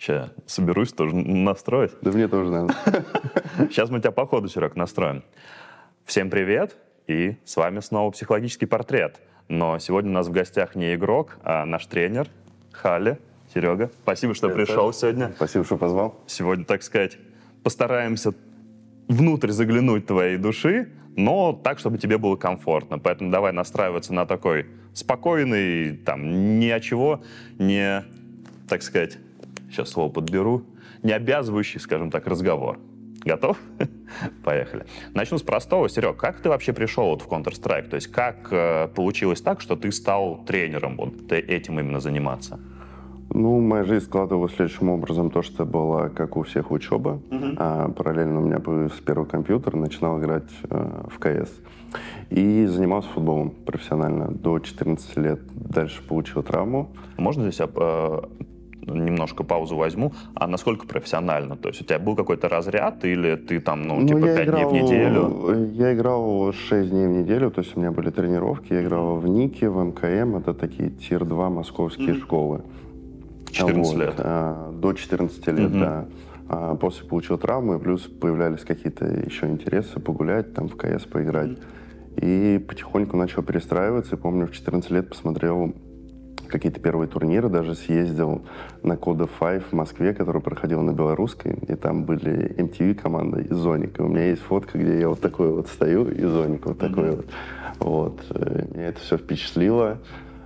Сейчас соберусь тоже настроить. Да мне тоже надо. Сейчас мы тебя по ходу, Серег, настроим. Всем привет, и с вами снова «Психологический портрет». Но сегодня у нас в гостях не игрок, а наш тренер Халя. Серега, спасибо, что пришел сегодня. Спасибо, что позвал. Сегодня, так сказать, постараемся внутрь заглянуть твоей души, но так, чтобы тебе было комфортно. Поэтому давай настраиваться на такой спокойный, там, ни о чего, не, так сказать, сейчас слово подберу, не обязывающий, скажем так, разговор. Готов? Поехали. Начну с простого. Серег, как ты вообще пришел вот в Counter-Strike? То есть как получилось так, что ты стал тренером, вот этим именно заниматься? Ну, моя жизнь складывалась следующим образом. То, что была, как у всех, учеба. А параллельно у меня появился первый компьютер, начинал играть в КС. И занимался футболом профессионально до 14 лет. Дальше получил травму. Можно здесь немножко паузу возьму? А насколько профессионально? То есть у тебя был какой-то разряд или ты там, типа 5 дней в неделю? Я играл 6 дней в неделю, то есть у меня были тренировки. Я играл в НИКе, в МКМ. Это такие тир-2 московские школы. 14 лет? До 14 лет, да. После получил травму, и плюс появлялись какие-то еще интересы погулять, там в КС поиграть. И потихоньку начал перестраиваться. И помню, в 14 лет посмотрел какие-то первые турниры, даже съездил на Coda 5 в Москве, который проходил на Белорусской, и там были MTV команда и Зоник. И у меня есть фотка, где я вот такой вот стою, и Зоник вот такой вот. Вот. Меня это все впечатлило.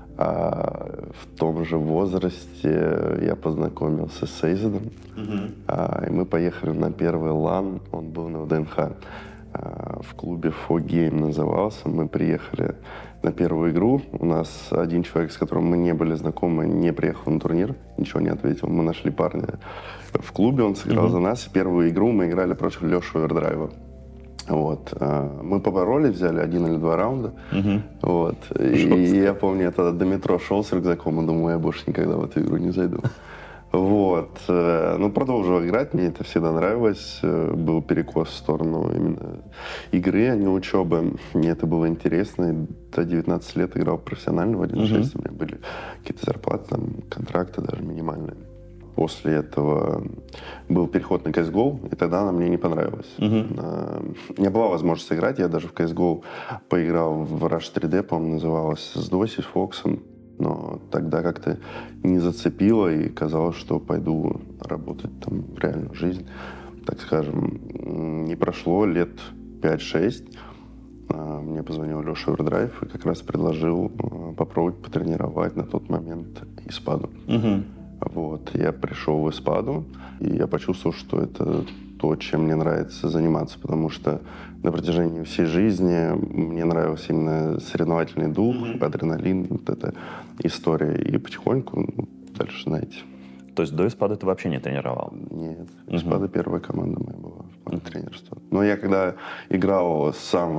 В том же возрасте я познакомился с Эйзедом, и мы поехали на первый LAN, он был на ВДНХ, в клубе For Game назывался. Мы приехали на первую игру, у нас один человек, с которым мы не были знакомы, не приехал на турнир, ничего не ответил. Мы нашли парня в клубе, он сыграл за нас, и первую игру мы играли против Леши Овердрайва. Вот. Мы поборолись, взяли 1 или 2 раунда. Вот. И я помню, я тогда до метро шел с рюкзаком и думаю, я больше никогда в эту игру не зайду. Вот. Ну, продолжил играть, мне это всегда нравилось. Был перекос в сторону именно игры, а не учебы. Мне это было интересно. И до 19 лет играл профессионально в 1.6. У меня были какие-то зарплаты, там, контракты даже минимальные. После этого был переход на CSGO, и тогда она мне не понравилась. У меня была возможность играть, я даже в CSGO поиграл в Rush 3D, по-моему, называлась, с Доси, с Фоксом, но тогда как-то не зацепило, и казалось, что пойду работать там в реальную жизнь, так скажем. Не прошло лет 5-6, мне позвонил Леша Овердрайв и как раз предложил попробовать потренировать на тот момент Испаду. Вот. Я пришел в Испаду, и я почувствовал, что это то, чем мне нравится заниматься, потому что на протяжении всей жизни мне нравился именно соревновательный дух, адреналин, вот эта история. И потихоньку дальше, знаете. То есть до Испады ты вообще не тренировал? Нет. Испада первая команда моя была в плане тренерства. Но я когда играл сам в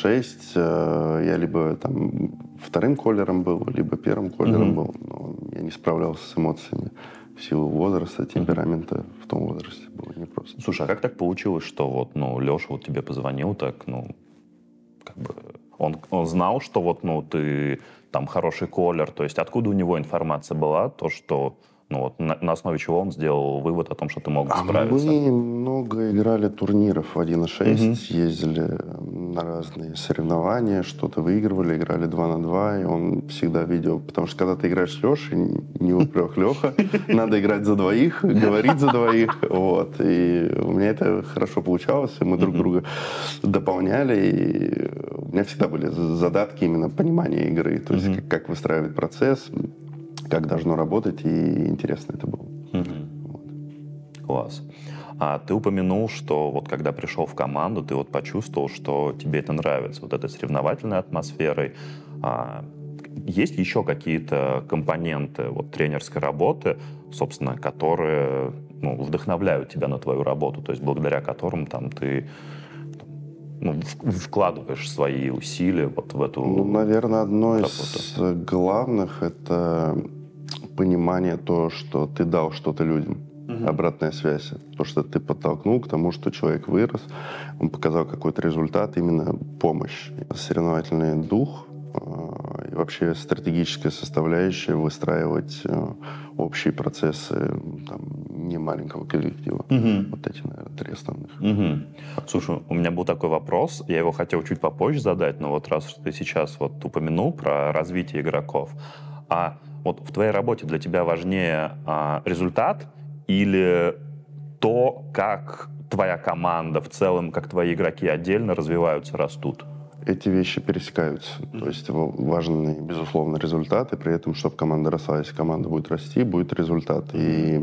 1.6, я либо там вторым колером был, либо первым колером был. Но я не справлялся с эмоциями в силу возраста, темперамента в том возрасте. Было непросто. Слушай, а как так получилось, что вот, Леша вот тебе позвонил, так, как бы... Он знал, что вот, ты там хороший колер, то есть откуда у него информация была, то, что... на основе чего он сделал вывод о том, что ты мог справиться? Мы много играли турниров в 1.6, ездили на разные соревнования, что-то выигрывали, играли 2 на 2, и он всегда видел, потому что когда ты играешь с Лешей, не упрек Леха, надо играть за двоих, говорить за двоих, вот, и у меня это хорошо получалось, и мы друг друга дополняли, и у меня всегда были задатки именно понимания игры, то есть как выстраивать процесс, как должно работать, и интересно это было. Вот. Класс. А ты упомянул, что вот когда пришел в команду, ты вот почувствовал, что тебе это нравится, вот этой соревновательной атмосферой. Есть еще какие-то компоненты вот тренерской работы, собственно, которые вдохновляют тебя на твою работу, то есть благодаря которым там ты вкладываешь свои усилия вот в эту наверное, одно работу? Из главных — это понимание того, что ты дал что-то людям. Обратная связь. То, что ты подтолкнул к тому, что человек вырос, он показал какой-то результат, именно помощь. Соревновательный дух И вообще стратегическая составляющая, выстраивать общие процессы там, не маленького коллектива. Вот эти, наверное, 3 основных. Слушай, у меня был такой вопрос, я его хотел чуть попозже задать, но вот раз ты сейчас вот упомянул про развитие игроков, а вот в твоей работе для тебя важнее результат или то, как твоя команда в целом, как твои игроки отдельно развиваются, растут? Эти вещи пересекаются. То есть важны, безусловно, результаты, при этом, чтобы команда росла. Если команда будет расти, будет результат. И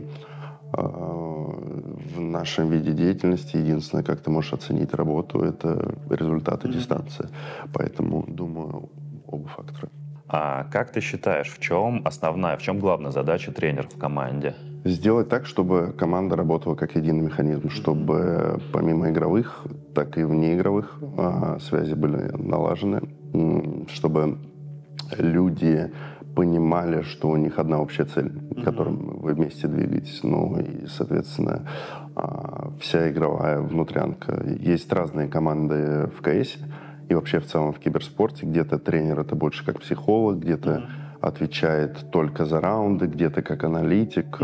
в нашем виде деятельности единственное, как ты можешь оценить работу, это результаты дистанции. Поэтому, думаю, оба фактора. А как ты считаешь, в чем главная задача тренера в команде? Сделать так, чтобы команда работала как единый механизм, чтобы помимо игровых, так и внеигровых связи были налажены, чтобы люди понимали, что у них одна общая цель, к которой вы вместе двигаетесь. Ну и, соответственно, вся игровая внутрянка. Есть разные команды в КС и вообще в целом в киберспорте. Где-то тренер — это больше как психолог, где-то отвечает только за раунды, где-то как аналитик.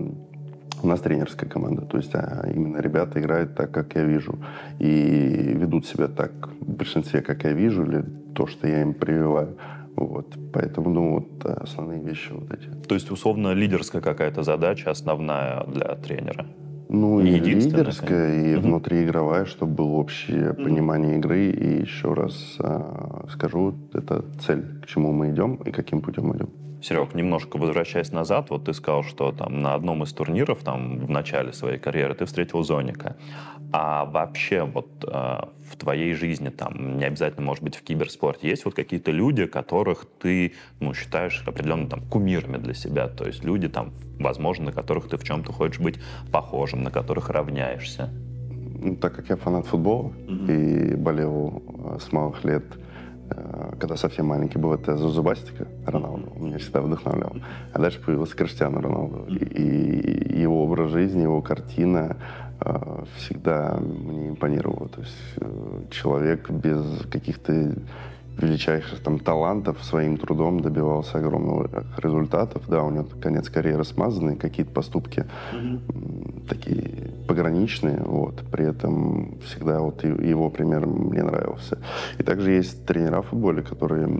У нас тренерская команда, то есть именно ребята играют так, как я вижу, и ведут себя так в большинстве, как я вижу, или то, что я им прививаю. Вот. Поэтому, думаю, вот основные вещи вот эти. То есть, условно, лидерская какая-то задача основная для тренера? Ну, и лидерская, и внутриигровая, чтобы было общее понимание игры. И еще раз скажу, это цель, к чему мы идем и каким путем мы идем. Серег, немножко возвращаясь назад, вот ты сказал, что там на одном из турниров там в начале своей карьеры ты встретил Зоника. А вообще вот в твоей жизни, там, не обязательно, может быть, в киберспорте, есть вот какие-то люди, которых ты, считаешь определенно там кумирами для себя? То есть люди там, возможно, на которых ты в чем-то хочешь быть похожим, на которых равняешься? Так как я фанат футбола и болел с малых лет, когда совсем маленький был, это Зубастика Роналду, меня всегда вдохновлял. А дальше появился Криштиану Роналду. И его образ жизни, его картина всегда мне импонировала. То есть человек без каких-то величайших там талантов своим трудом добивался огромных результатов. Да, у него конец карьеры смазанный, какие-то поступки такие пограничные, вот. При этом всегда вот его пример мне нравился. И также есть тренера в футболе, которые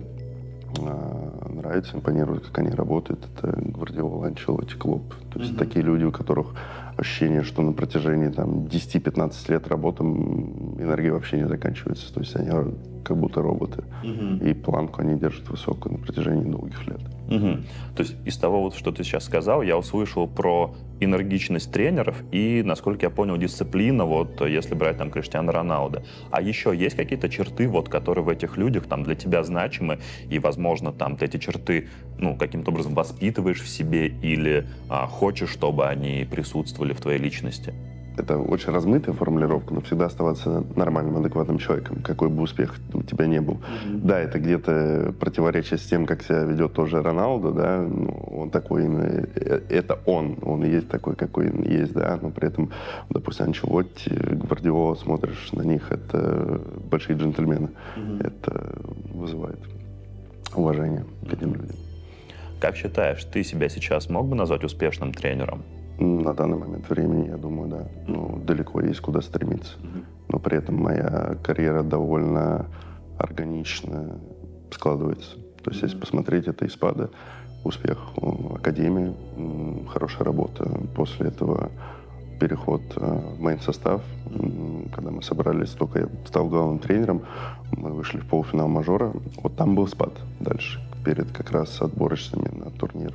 нравятся, импонируют, как они работают. Это Гвардиола, Анчелотти, Клоп. То есть такие люди, у которых ощущение, что на протяжении там 10-15 лет работы энергия вообще не заканчивается. То есть они как будто роботы. И планку они держат высокую на протяжении долгих лет. То есть из того, вот, что ты сейчас сказал, я услышал про энергичность тренеров и, насколько я понял, дисциплина, вот если брать там Криштиану Роналду. А еще есть какие-то черты, вот, которые в этих людях там для тебя значимы, и, возможно, там ты эти черты каким-то образом воспитываешь в себе или хочешь, чтобы они присутствовали в твоей личности? Это очень размытая формулировка, но всегда оставаться нормальным, адекватным человеком, какой бы успех у тебя ни был. Да, это где-то противоречие с тем, как себя ведет тоже Роналду, да, он такой именно, это он и есть такой, какой он есть, да, но при этом, допустим, Анчелотти, Гвардиола, смотришь на них, это большие джентльмены, это вызывает уважение к этим людям. Как считаешь, ты себя сейчас мог бы назвать успешным тренером? На данный момент времени, я думаю, да. Далеко есть куда стремиться. Но при этом моя карьера довольно органично складывается. То есть, если посмотреть, это ИСПАДа, успех в академии, хорошая работа. После этого переход в мейн-состав. Когда мы собрались, только я стал главным тренером, мы вышли в полуфинал мажора. Вот там был спад дальше, перед как раз отборочными на турнир.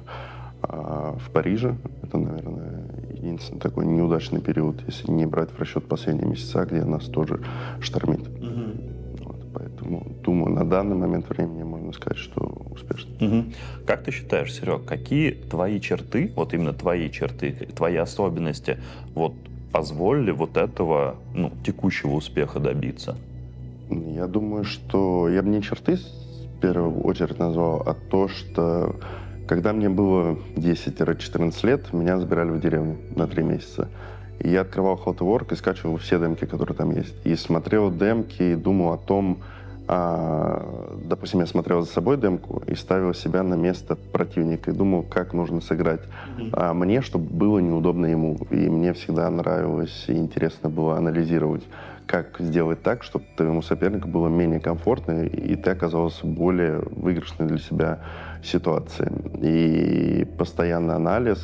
А в Париже это, наверное, единственный такой неудачный период, если не брать в расчет последние месяца, где нас тоже штормит. Вот, поэтому, думаю, на данный момент времени можно сказать, что успешно. Как ты считаешь, Серег, какие твои черты, вот именно твои черты, твои особенности, вот позволили вот этого, текущего успеха добиться? Я думаю, что я бы не черты в первую очередь назвал, а то, что когда мне было 10-14 лет, меня забирали в деревню на 3 месяца. И я открывал Half-Work и скачивал все демки, которые там есть. И смотрел демки, и думал о том, допустим, я смотрел за собой демку и ставил себя на место противника и думал, как нужно сыграть мне, чтобы было неудобно ему. И мне всегда нравилось и интересно было анализировать, как сделать так, чтобы твоему сопернику было менее комфортно, и ты оказался в более выигрышной для себя ситуации. И постоянный анализ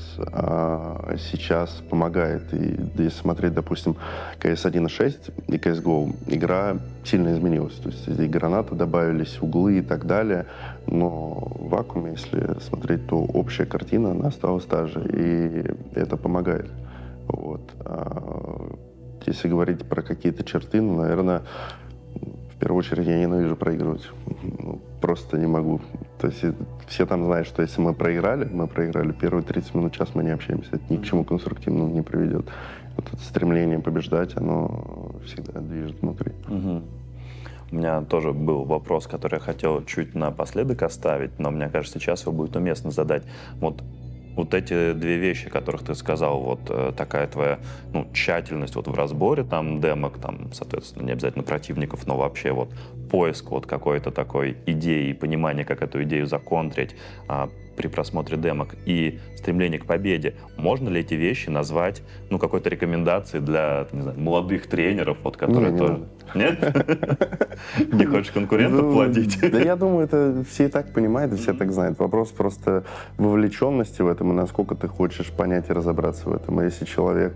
сейчас помогает. И если смотреть, допустим, CS 1.6 и CSGO, игра сильно изменилась. То есть и гранаты добавились, углы и так далее. Но в вакууме, если смотреть, то общая картина, она осталась та же. И это помогает. Вот. Если говорить про какие-то черты, ну, наверное, в первую очередь я ненавижу проигрывать. Ну, просто не могу. То есть все там знают, что если мы проиграли первые 30 минут, час мы не общаемся. Это ни к чему конструктивному не приведет. Вот это стремление побеждать, оно всегда движет внутри. Угу. У меня тоже был вопрос, который я хотел чуть напоследок оставить, но мне кажется, сейчас его будет уместно задать. Вот эти две вещи, которых ты сказал, вот такая твоя тщательность вот в разборе там демок, там, соответственно, не обязательно противников, но вообще вот поиск вот какой-то такой идеи, понимание, как эту идею законтрить при просмотре демок и стремление к победе. Можно ли эти вещи назвать, какой-то рекомендацией для, не знаю, молодых тренеров, вот, которые тоже... Нет? Не хочешь конкурентов плодить? Да я думаю, это все и так понимают, и все так знают. Вопрос просто вовлеченности в этом, и насколько ты хочешь понять и разобраться в этом. А если человек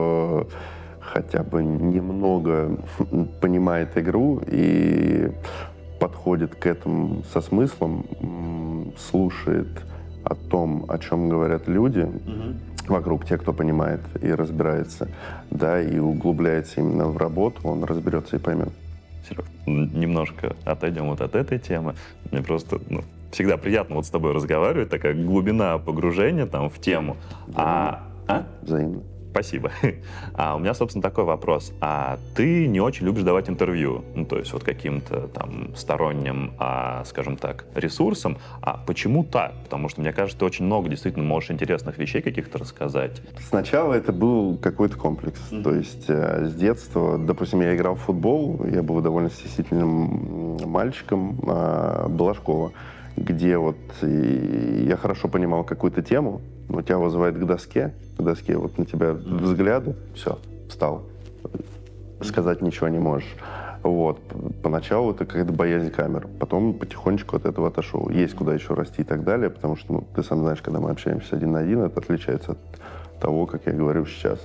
хотя бы немного понимает игру и подходит к этому со смыслом, слушает о том, о чем говорят люди вокруг, те, кто понимает и разбирается, да, и углубляется именно в работу, он разберется и поймет. Серег, немножко отойдем вот от этой темы. Мне просто всегда приятно вот с тобой разговаривать, такая глубина погружения там в тему. Взаимно. Спасибо. У меня, собственно, такой вопрос. Ты не очень любишь давать интервью, то есть вот каким-то там сторонним, скажем так, ресурсам. Почему так? Потому что, мне кажется, ты очень много действительно можешь интересных вещей каких-то рассказать. Сначала это был какой-то комплекс. То есть с детства, допустим, я играл в футбол, я был довольно стеснительным мальчиком, была школа, где вот я хорошо понимал какую-то тему, но тебя вызывает к доске вот на тебя взгляды, все, встал, сказать ничего не можешь. Вот. Поначалу это какая-то боязнь камер, потом потихонечку от этого отошел. Есть куда еще расти и так далее, потому что, ты сам знаешь, когда мы общаемся один на один, это отличается от того, как я говорю сейчас.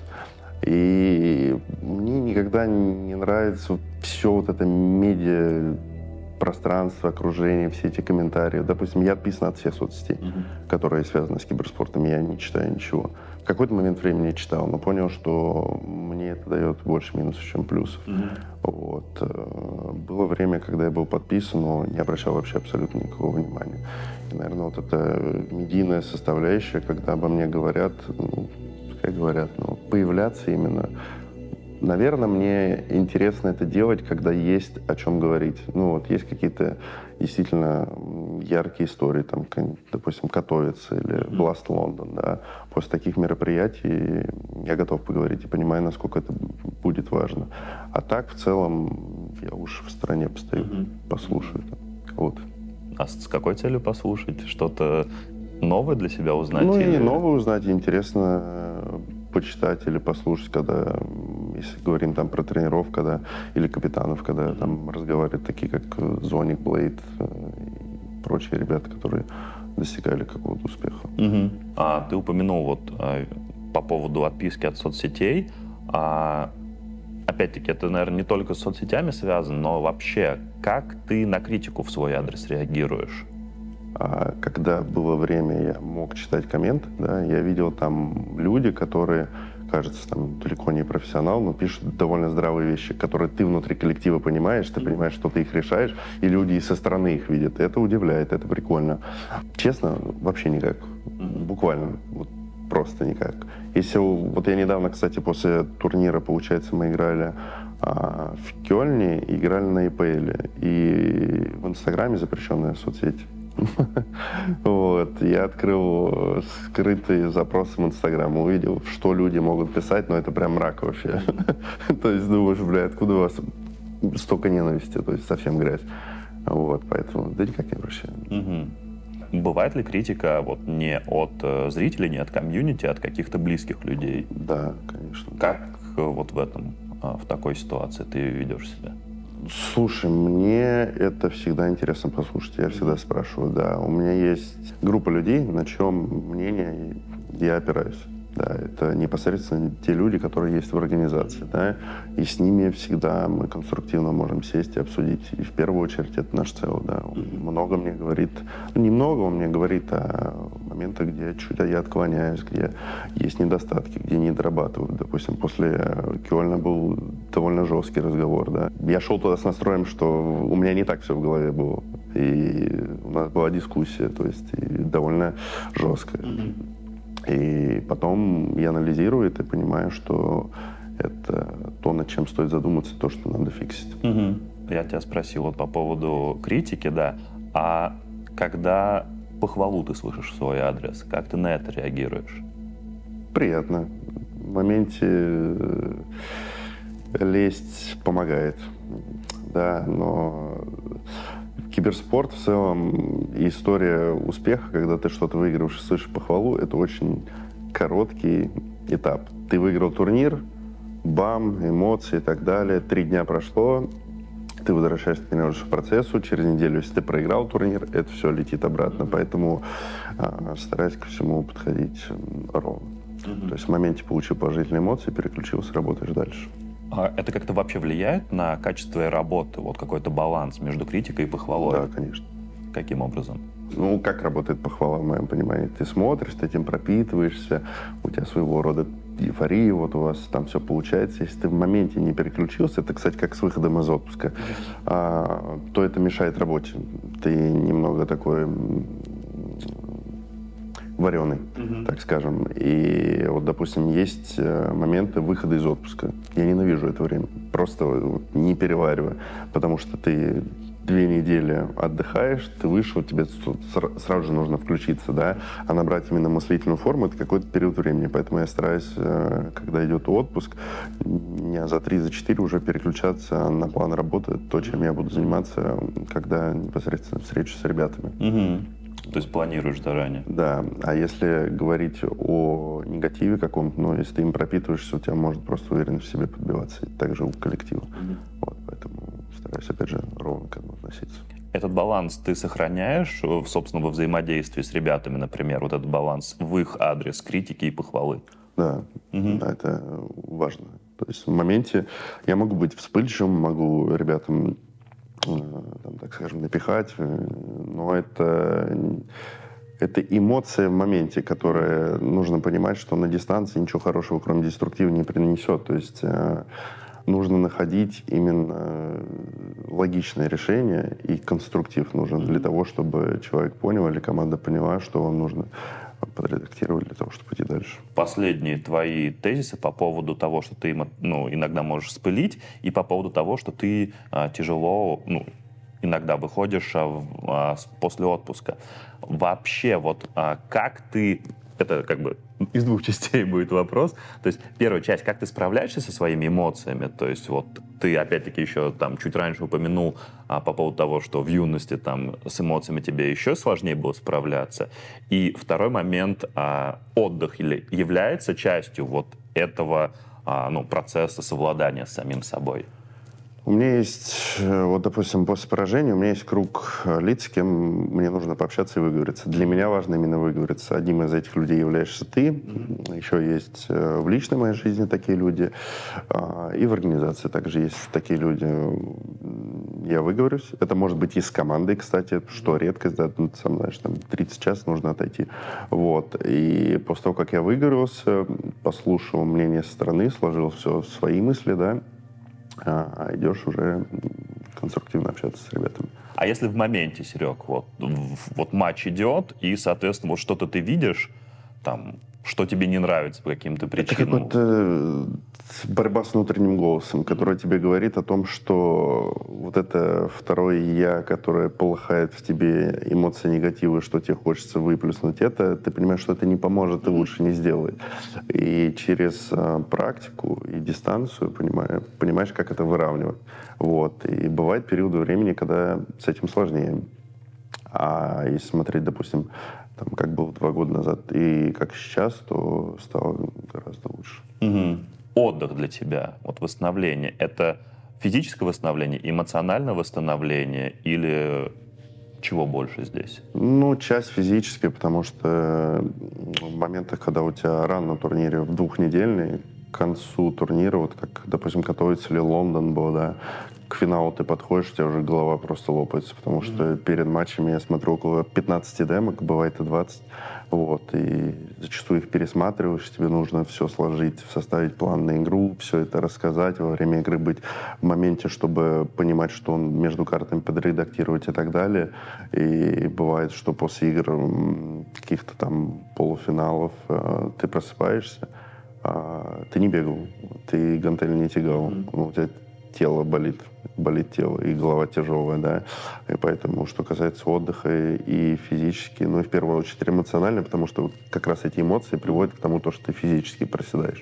И мне никогда не нравится все вот это медиа, пространство, окружение, все эти комментарии. Допустим, я отписан от всех соцсетей, которые связаны с киберспортом. Я не читаю ничего. В какой-то момент времени я читал, но понял, что мне это дает больше минусов, чем плюсов. Вот. Было время, когда я был подписан, но не обращал вообще абсолютно никакого внимания. И, наверное, вот эта медийная составляющая, когда обо мне говорят, как говорят, появляться именно. Наверное, мне интересно это делать, когда есть о чем говорить. Есть какие-то действительно яркие истории, там, допустим, Катовица или Blast London, да. После таких мероприятий я готов поговорить и понимаю, насколько это будет важно. А так, в целом, я уж в стороне постою, послушаю кого-то. А с какой целью послушать? Что-то новое для себя узнать? И новое узнать, и интересно почитать или послушать, когда, если говорим там про тренеров, или капитанов, когда там разговаривают такие, как Зоник, Блейд и прочие ребята, которые достигали какого-то успеха. Ты упомянул вот по поводу отписки от соцсетей. Опять-таки, это, наверное, не только с соцсетями связано, но вообще, как ты на критику в свой адрес реагируешь? Когда было время, я мог читать комменты, да, я видел там люди, которые, кажется, там далеко не профессионал, но пишут довольно здравые вещи, которые ты внутри коллектива понимаешь, ты понимаешь, что ты их решаешь, и люди и со стороны их видят. Это удивляет, это прикольно. Честно, вообще никак. Буквально. Просто никак. Если вот я недавно, кстати, после турнира, получается, мы играли в Кёльне, играли на EPL, и в Инстаграме запрещенная соцсеть. Вот. Я открыл скрытые запросы в Инстаграм, увидел, что люди могут писать, но это прям мрак вообще. То есть думаешь, откуда у вас столько ненависти, то есть совсем грязь. Вот, поэтому, да никак не обращаю. Бывает ли критика вот не от зрителей, не от комьюнити, а от каких-то близких людей? Да, конечно. Как вот в такой ситуации ты ведешь себя? Слушай, мне это всегда интересно послушать. Я всегда спрашиваю, да. У меня есть группа людей, на чем мнение я опираюсь. Да, это непосредственно те люди, которые есть в организации, да, и с ними всегда мы конструктивно можем сесть и обсудить. И в первую очередь это наш ЦЕО, да. Он много мне говорит, немного он мне говорит о моментах, где чуть я отклоняюсь, где есть недостатки, где не дорабатываю. Допустим, после Кёльна был довольно жесткий разговор, да. Я шел туда с настроем, что у меня не так все в голове было. И у нас была дискуссия, то есть и довольно жесткая. И потом я анализирую это и понимаю, что это то, над чем стоит задуматься, то, что надо фиксить. Я тебя спросил вот по поводу критики, да. А когда похвалу ты слышишь в свой адрес, как ты на это реагируешь? Приятно. В моменте лезть помогает. Да, но киберспорт в целом и история успеха, когда ты что-то выигрываешь и слышишь похвалу, это очень короткий этап. Ты выиграл турнир, бам, эмоции и так далее. 3 дня прошло, ты возвращаешься к тренировочному процессу, через неделю, если ты проиграл турнир, это все летит обратно. Поэтому стараюсь ко всему подходить ровно. То есть в моменте получил положительные эмоции, переключился, работаешь дальше. А это как-то вообще влияет на качество твоей работы? Вот какой-то баланс между критикой и похвалой? Да, конечно. Каким образом? Ну, как работает похвала, в моем понимании? Ты смотришь, ты этим пропитываешься, у тебя своего рода эйфория, вот у вас там все получается. Если ты в моменте не переключился, это, кстати, как с выходом из отпуска, то это мешает работе. Ты немного такой вареный, так скажем. И вот, допустим, есть моменты выхода из отпуска. Я ненавижу это время. Просто не перевариваю. Потому что ты 2 недели отдыхаешь, ты вышел, тебе сразу же нужно включиться, да, а набрать именно мыслительную форму — это какой-то период времени. Поэтому я стараюсь, когда идет отпуск, дня за 3-4 уже переключаться на план работы, то, чем я буду заниматься, когда непосредственно встречу с ребятами. То есть планируешь заранее? Да. А если говорить о негативе каком-то, ну, если ты им пропитываешься, у тебя может просто уверенность в себе подбиваться. И также у коллектива. Вот, поэтому стараюсь, опять же, ровно к этому относиться. Этот баланс ты сохраняешь, собственно, во взаимодействии с ребятами, например, вот этот баланс в их адрес критики и похвалы? Да, да, это важно. То есть в моменте я могу быть вспыльчивым, могу ребятам, там, так скажем, напихать, но это эмоция в моменте, которая нужно понимать, что на дистанции ничего хорошего, кроме деструктива, не принесет. То есть нужно находить именно логичное решение, и конструктив нужен для того, чтобы человек понял или команда поняла, что вам нужно подредактировать для того, чтобы идти дальше. Последние твои тезисы по поводу того, что ты иногда можешь вспылить, и по поводу того, что ты тяжело, иногда выходишь после отпуска. Вообще, вот как ты... Это как бы из 2 частей будет вопрос. То есть первая часть, как ты справляешься со своими эмоциями? То есть вот ты опять-таки еще там чуть раньше упомянул по поводу того, что в юности там с эмоциями тебе еще сложнее было справляться. И второй момент, отдых является частью вот этого процесса совладания с самим собой? У меня есть, вот, допустим, после поражения у меня есть круг лиц, с кем мне нужно пообщаться и выговориться. Для меня важно именно выговориться. Одним из этих людей являешься ты. Еще есть в личной моей жизни такие люди. И в организации также есть такие люди. Я выговорюсь. Это может быть и с командой, кстати, что редкость, да, ты сам знаешь, там 30 час нужно отойти. Вот. И после того, как я выговорился, послушал мнение со стороны, сложил все в свои мысли, да, идешь уже конструктивно общаться с ребятами. А если в моменте, Серег, вот матч идет, и, соответственно, вот что-то ты видишь, там, Что тебе не нравится по каким-то Это причинам? какая-то борьба с внутренним голосом, который тебе говорит о том, что вот это второе «я», которое полыхает в тебе эмоции негатива, что тебе хочется выплеснуть, это ты понимаешь, что это не поможет и лучше не сделает. И через практику и дистанцию понимаешь, как это выравнивать. Вот. И бывают периоды времени, когда с этим сложнее. А если смотреть, допустим, там, как было 2 года назад и как сейчас, то стало гораздо лучше. Мгм. Отдых для тебя, вот восстановление, это физическое восстановление, эмоциональное восстановление или чего больше здесь? Ну, часть физическая, потому что в моментах, когда у тебя ран на турнире в 2-недельный, к концу турнира, вот как, допустим, готовится ли Лондон был, да, к финалу ты подходишь, у тебя уже голова просто лопается, потому что перед матчами я смотрю около 15 демок, бывает и 20, вот, и зачастую их пересматриваешь, тебе нужно все сложить, составить план на игру, все это рассказать, во время игры быть в моменте, чтобы понимать, что он между картами подредактировать и так далее. И бывает, что после игр каких-то там полуфиналов ты просыпаешься, ты не бегал, ты гантель не тягал, у тебя тело болит тело, и голова тяжелая, да. И поэтому, что касается отдыха и физически, ну и в первую очередь эмоционально, потому что вот как раз эти эмоции приводят к тому, что ты физически проседаешь.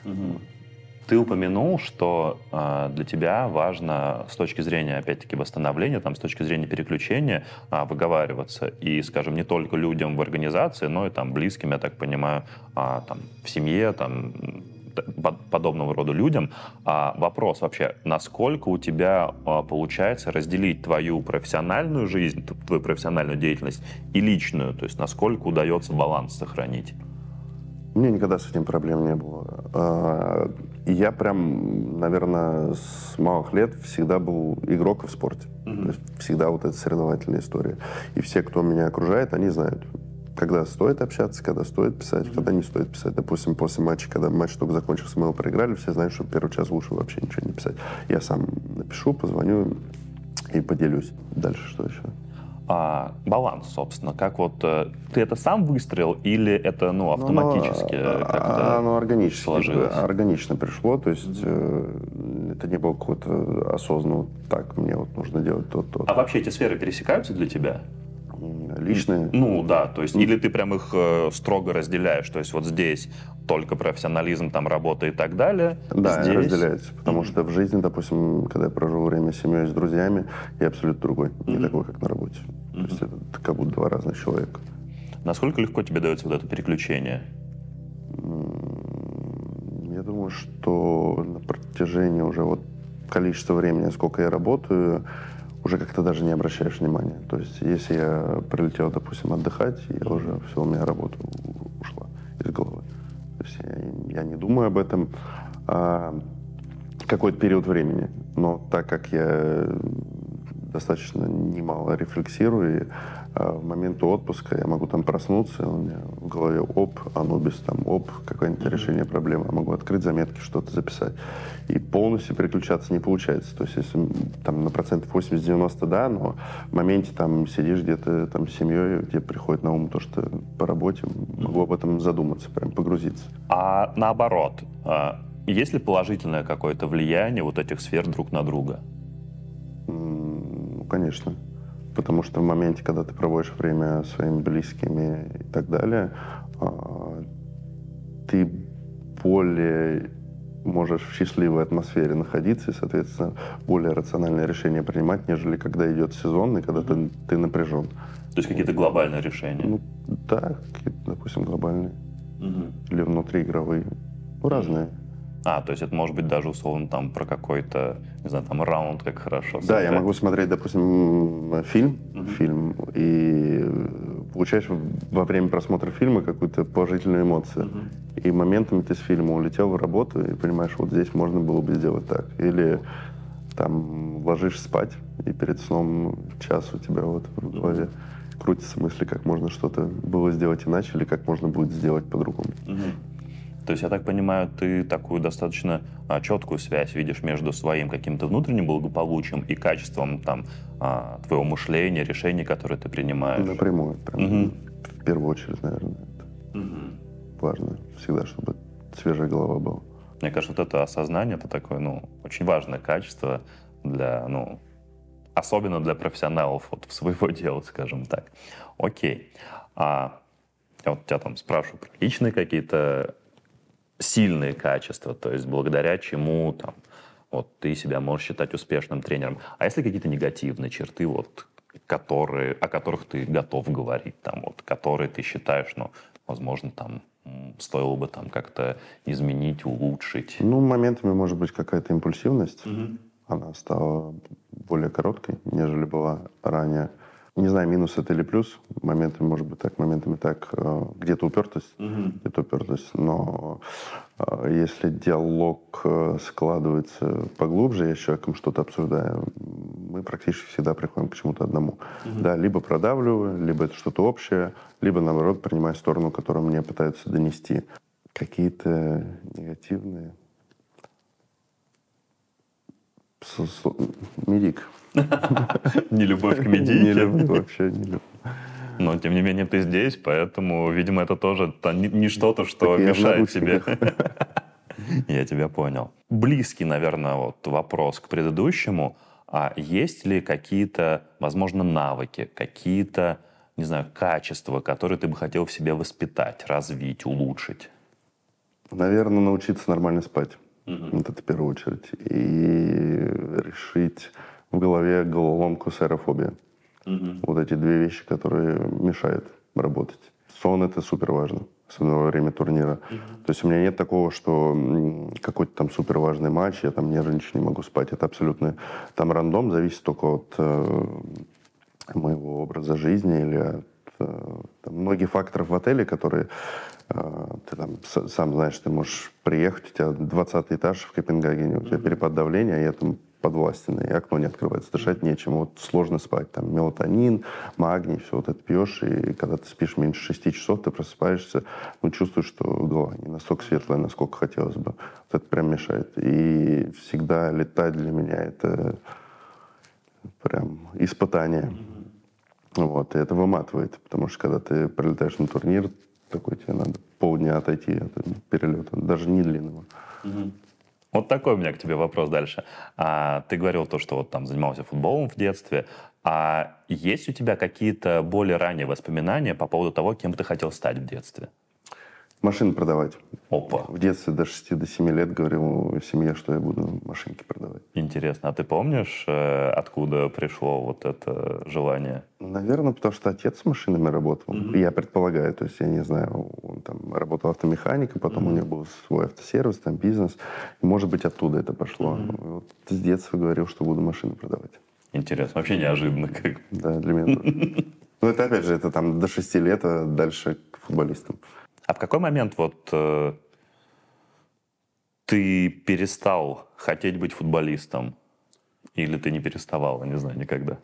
Ты упомянул, что для тебя важно с точки зрения, опять-таки, восстановления, там, с точки зрения переключения выговариваться. И, скажем, не только людям в организации, но и там, близким, я так понимаю, там, в семье, там, подобного рода людям. Вопрос вообще, насколько у тебя получается разделить твою профессиональную жизнь, твою профессиональную деятельность и личную? То есть насколько удается баланс сохранить? У меня никогда с этим проблем не было. Я прям, наверное, с малых лет всегда был игрок в спорте. То есть всегда вот эта соревновательная история. И все, кто меня окружает, они знают, когда стоит общаться, когда стоит писать, когда не стоит писать. Допустим, после матча, когда матч только закончился, мы его проиграли, все знают, что первый час лучше вообще ничего не писать. Я сам напишу, позвоню и поделюсь. Дальше что еще? Баланс, собственно, как вот ты это сам выстроил или это автоматически как-то оно органически, сложилось? органично пришло, то есть это не было какого-то осознанного, так, мне вот нужно делать то-то. А вообще эти сферы пересекаются для тебя? Личные? Ну да, то есть или ты прям их строго разделяешь, то есть вот здесь только профессионализм, там работа и так далее. Да, здесь... разделяется, потому что в жизни, допустим, когда я провожу время с семьей, с друзьями, я абсолютно другой, не такой, как на работе. То есть это как будто 2 разных человека. Насколько легко тебе дается вот это переключение? Я думаю, что на протяжении уже вот количества времени, сколько я работаю, уже как-то даже не обращаешь внимания. То есть если я прилетел, допустим, отдыхать, я уже все, у меня работа ушла из головы. То есть я не думаю об этом какой-то период времени. Но так как я достаточно немало рефлексирую, и в момент отпуска я могу там проснуться, у меня в голове Анубис, там какое-нибудь решение проблемы. Я могу открыть заметки, что-то записать. И полностью переключаться не получается. То есть если там на процентов 80-90, да, но в моменте там сидишь где-то там с семьей, где приходит на ум то, что по работе, могу об этом задуматься, прям погрузиться. А наоборот, есть ли положительное какое-то влияние вот этих сфер друг на друга? Ну, конечно. Потому что в моменте, когда ты проводишь время со своими близкими и так далее, ты более можешь в счастливой атмосфере находиться и, соответственно, более рациональное решение принимать, нежели когда идет сезон и когда ты напряжен. То есть какие-то глобальные решения? Ну, да, какие-то, допустим, глобальные. Или внутриигровые. Ну, разные. То есть это может быть даже условно там про какой-то, не знаю, там раунд, как хорошо. Да, я могу смотреть, допустим, фильм, и получаешь во время просмотра фильма какую-то положительную эмоцию. И моментами ты с фильма улетел в работу и понимаешь, вот здесь можно было бы сделать так. Или там ложишься спать, и перед сном час у тебя вот в голове крутятся мысли, как можно что-то было сделать иначе, или как можно будет сделать по-другому. То есть, я так понимаю, ты такую достаточно четкую связь видишь между своим каким-то внутренним благополучием и качеством там, твоего мышления, решений, которые ты принимаешь. Напрямую, прям, в первую очередь, наверное. важно всегда, чтобы свежая голова была. Мне кажется, вот это осознание, это такое, очень важное качество для, особенно для профессионалов вот своего дела, скажем так. Окей. Я вот тебя там спрашиваю про личные какие-то сильные качества, то есть благодаря чему там вот ты себя можешь считать успешным тренером. А если какие-то негативные черты, вот, о которых ты готов говорить, там, вот, которые ты считаешь, возможно, там, стоило бы там как-то изменить, улучшить? Моментами может быть какая-то импульсивность. Она стала более короткой, нежели была ранее. Не знаю, минус это или плюс. Моментами может быть так, моментами так. Где-то упертость, где-то упертость. Но если диалог складывается поглубже, я с человеком что-то обсуждаю, мы практически всегда приходим к чему-то одному. Да, либо продавливаю, либо это что-то общее, либо, наоборот, принимаю сторону, которую мне пытаются донести. Какие-то негативные... Медик. Не любовь к Не медийке? люблю, вообще не люблю. Но, тем не менее, ты здесь, поэтому, видимо, это тоже не что-то, что Так я в мешает тебе. наручниках. Я тебя понял. Близкий, наверное, вот вопрос к предыдущему. А есть ли какие-то, возможно, навыки, какие-то, не знаю, качества, которые ты бы хотел в себе воспитать, развить, улучшить? Наверное, научиться нормально спать. Вот это в первую очередь. И решить в голове головоломку с аэрофобией. Вот эти две вещи, которые мешают работать. Сон — это супер важно, особенно во время турнира. То есть у меня нет такого, что какой-то там супер важный матч, я там нервничаю, не могу спать. Это абсолютно там рандом, зависит только от моего образа жизни или от многих факторов в отеле, которые ты там сам знаешь, ты можешь приехать, у тебя 20 этаж в Копенгагене, у тебя перепад давления, а я там подвластенный, и окно не открывается, дышать нечем, вот сложно спать, там мелатонин, магний, все вот это пьешь, и когда ты спишь меньше 6 часов, ты просыпаешься, чувствуешь, что голова не настолько светлая, насколько хотелось бы. Вот это прям мешает. И всегда летать для меня это прям испытание. Вот, и это выматывает, потому что когда ты прилетаешь на турнир, такой тебе надо полдня отойти от перелета, даже не длинного. Вот такой у меня к тебе вопрос дальше. Ты говорил то, что вот там занимался футболом в детстве. А есть у тебя какие-то более ранние воспоминания по поводу того, кем ты хотел стать в детстве? Машины продавать. Опа. В детстве до 6-7 лет говорил семье, что я буду машинки продавать. Интересно. А ты помнишь, откуда пришло вот это желание? Наверное, потому что отец с машинами работал. Я предполагаю, то есть я не знаю, он там работал автомехаником, потом у него был свой автосервис, там бизнес. И, может быть, оттуда это пошло. Вот с детства говорил, что буду машины продавать. Интересно. Вообще неожиданно. Да, для меня тоже. Ну, это опять же, это там до 6 лет, а дальше к футболистам. А в какой момент вот ты перестал хотеть быть футболистом? Или ты не переставал, я не знаю, никогда?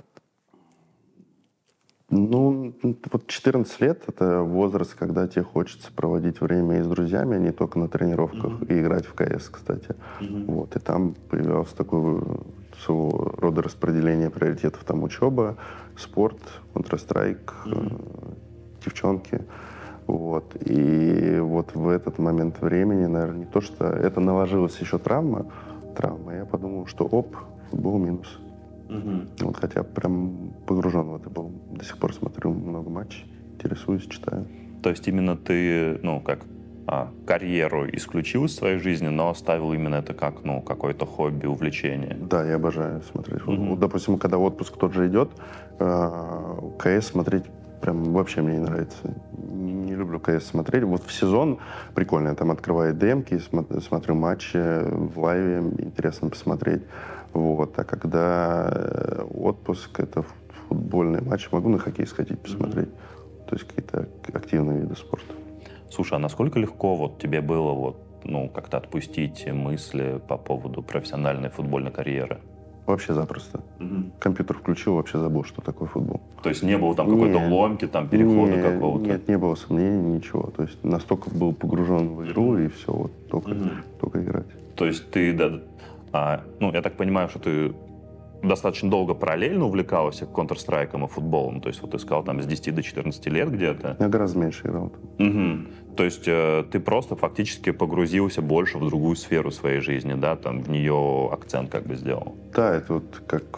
Вот 14 лет — это возраст, когда тебе хочется проводить время и с друзьями, а не только на тренировках, и играть в КС, кстати. Вот, и там появилось такое своего рода распределение приоритетов. Там учеба, спорт, Counter-Strike, девчонки. Вот. И вот в этот момент времени, наверное, не то, что это наложилась еще травма, я подумал, что футбол минус. Вот, хотя прям погружен в это был. До сих пор смотрю много матчей, интересуюсь, читаю. То есть именно ты, карьеру исключил из своей жизни, но оставил именно это как, какое-то хобби, увлечение? Да, я обожаю смотреть футбол. Вот, допустим, когда отпуск тот же идет, КС смотреть прям вообще мне не нравится. Не люблю КС смотреть. Вот в сезон прикольно. Я там открываю демки, смотрю матчи в лайве, интересно посмотреть. Вот. А когда отпуск, это футбольный матч, могу на хоккей сходить посмотреть. То есть какие-то активные виды спорта. Слушай, а насколько легко вот тебе было как-то отпустить мысли по поводу профессиональной футбольной карьеры? Вообще запросто. Компьютер включил, вообще забыл, что такое футбол. То есть не было там какой-то ломки, там перехода какого-то? Нет, не было сомнений, ничего. То есть настолько был погружен в игру, и все, вот только играть. То есть ты, я так понимаю, что ты достаточно долго параллельно увлекался Counter-Strike и футболом? То есть вот ты сказал, там, с 10 до 14 лет где-то? Я гораздо меньше играл. То есть ты просто фактически погрузился больше в другую сферу своей жизни, да? Там в нее акцент как бы сделал? Да, это вот как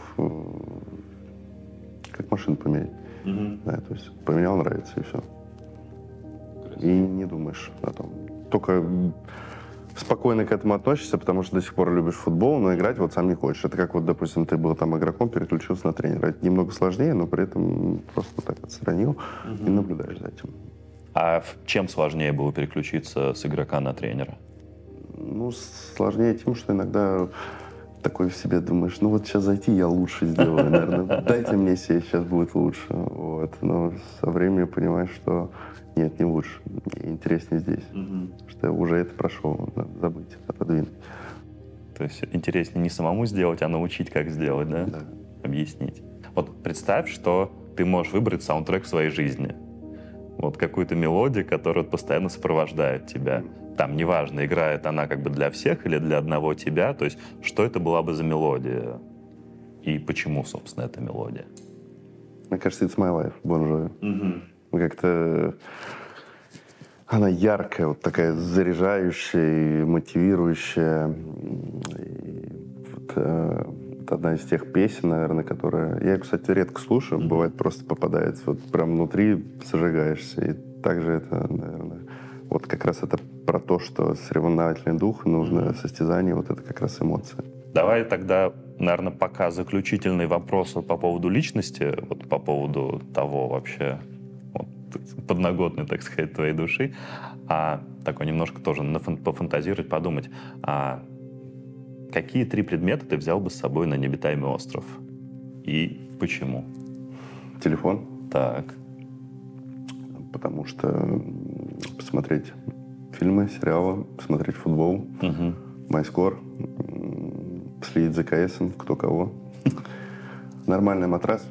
машину поменять. Да, то есть поменял, нравится, и все. И не думаешь о том. Только спокойно к этому относишься, потому что до сих пор любишь футбол, но играть вот сам не хочешь. Это как вот, допустим, ты был там игроком, переключился на тренера. Это немного сложнее, но при этом просто так отстранил и наблюдаешь за этим. А чем сложнее было переключиться с игрока на тренера? Ну, сложнее тем, что иногда такой в себе думаешь, ну вот сейчас зайти я лучше сделаю, наверное. Дайте мне сесть, сейчас будет лучше. Вот. Но со временем понимаешь, что нет, не лучше. Мне интереснее здесь. Потому что я уже это прошел. Надо забыть, отодвинуть. То есть интереснее не самому сделать, а научить, как сделать, да? Да. Объяснить. Вот представь, что ты можешь выбрать саундтрек в своей жизни. Вот какую-то мелодию, которая постоянно сопровождает тебя. Там, неважно, играет она как бы для всех или для одного тебя. То есть, что это была бы за мелодия? И почему, собственно, эта мелодия? Мне кажется, It's My Life, Bon Jovi. Как-то она яркая, вот такая заряжающая, и мотивирующая. И вот одна из тех песен, наверное, которая... Я ее, кстати, редко слушаю, бывает, просто попадается. Вот прям внутри зажигаешься. И также это, наверное, вот как раз это про то, что соревновательный дух, нужно состязание, вот это как раз эмоции. Давай тогда, наверное, пока заключительный вопрос по поводу личности, вот по поводу того вообще, вот, подноготной, так сказать, твоей души, а такой немножко тоже пофантазировать, подумать, а какие 3 предмета ты взял бы с собой на необитаемый остров? И почему? Телефон. Так. Потому что посмотреть фильмы, сериалы, посмотреть футбол, MyScore, следить за КСом, кто кого. Нормальный матрас.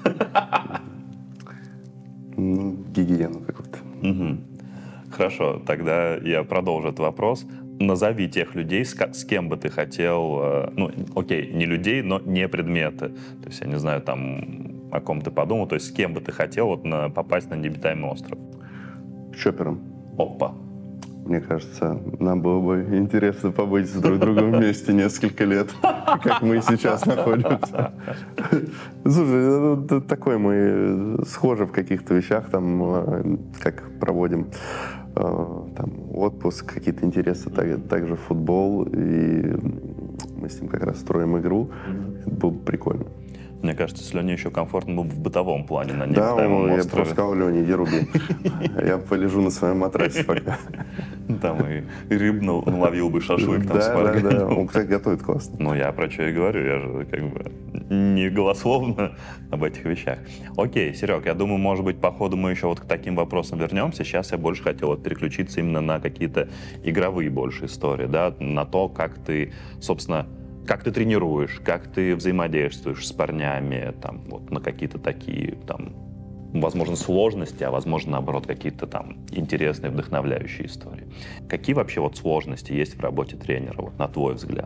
Ну, гигиену какую-то. Хорошо, тогда я продолжу этот вопрос. Назови тех людей, с кем бы ты хотел, ну, окей, не людей, но не предметы. То есть, я не знаю, там, о ком ты подумал, то есть, с кем бы ты хотел вот, попасть на необитаемый остров? С Чоппером. Опа. Мне кажется, нам было бы интересно побыть с друг другом вместе несколько лет, как мы сейчас находимся. Слушай, такой мы схожи в каких-то вещах, там, как проводим там, отпуск, какие-то интересы, также футбол, и мы с ним как раз строим игру. Это было бы прикольно. Мне кажется, с Леней еще комфортно было в бытовом плане на Да, необитаемом я острове. просто сказал, Леня, иди руби. Я полежу на своем матрасе пока. Там и рыб наловил бы, шашлык там сварганил. Да. Он, кстати, готовит классно. Ну, я про что и говорю, я же как бы не голословно об этих вещах. Окей, Серег, я думаю, может быть, по ходу мы еще вот к таким вопросам вернемся. Сейчас я больше хотел вот переключиться именно на какие-то игровые больше истории, да, на то, как ты, собственно, как ты тренируешь, как ты взаимодействуешь с парнями, там, вот, на какие-то такие, там, возможно, сложности, а возможно, наоборот, какие-то там интересные, вдохновляющие истории. Какие вообще вот сложности есть в работе тренера, вот, на твой взгляд?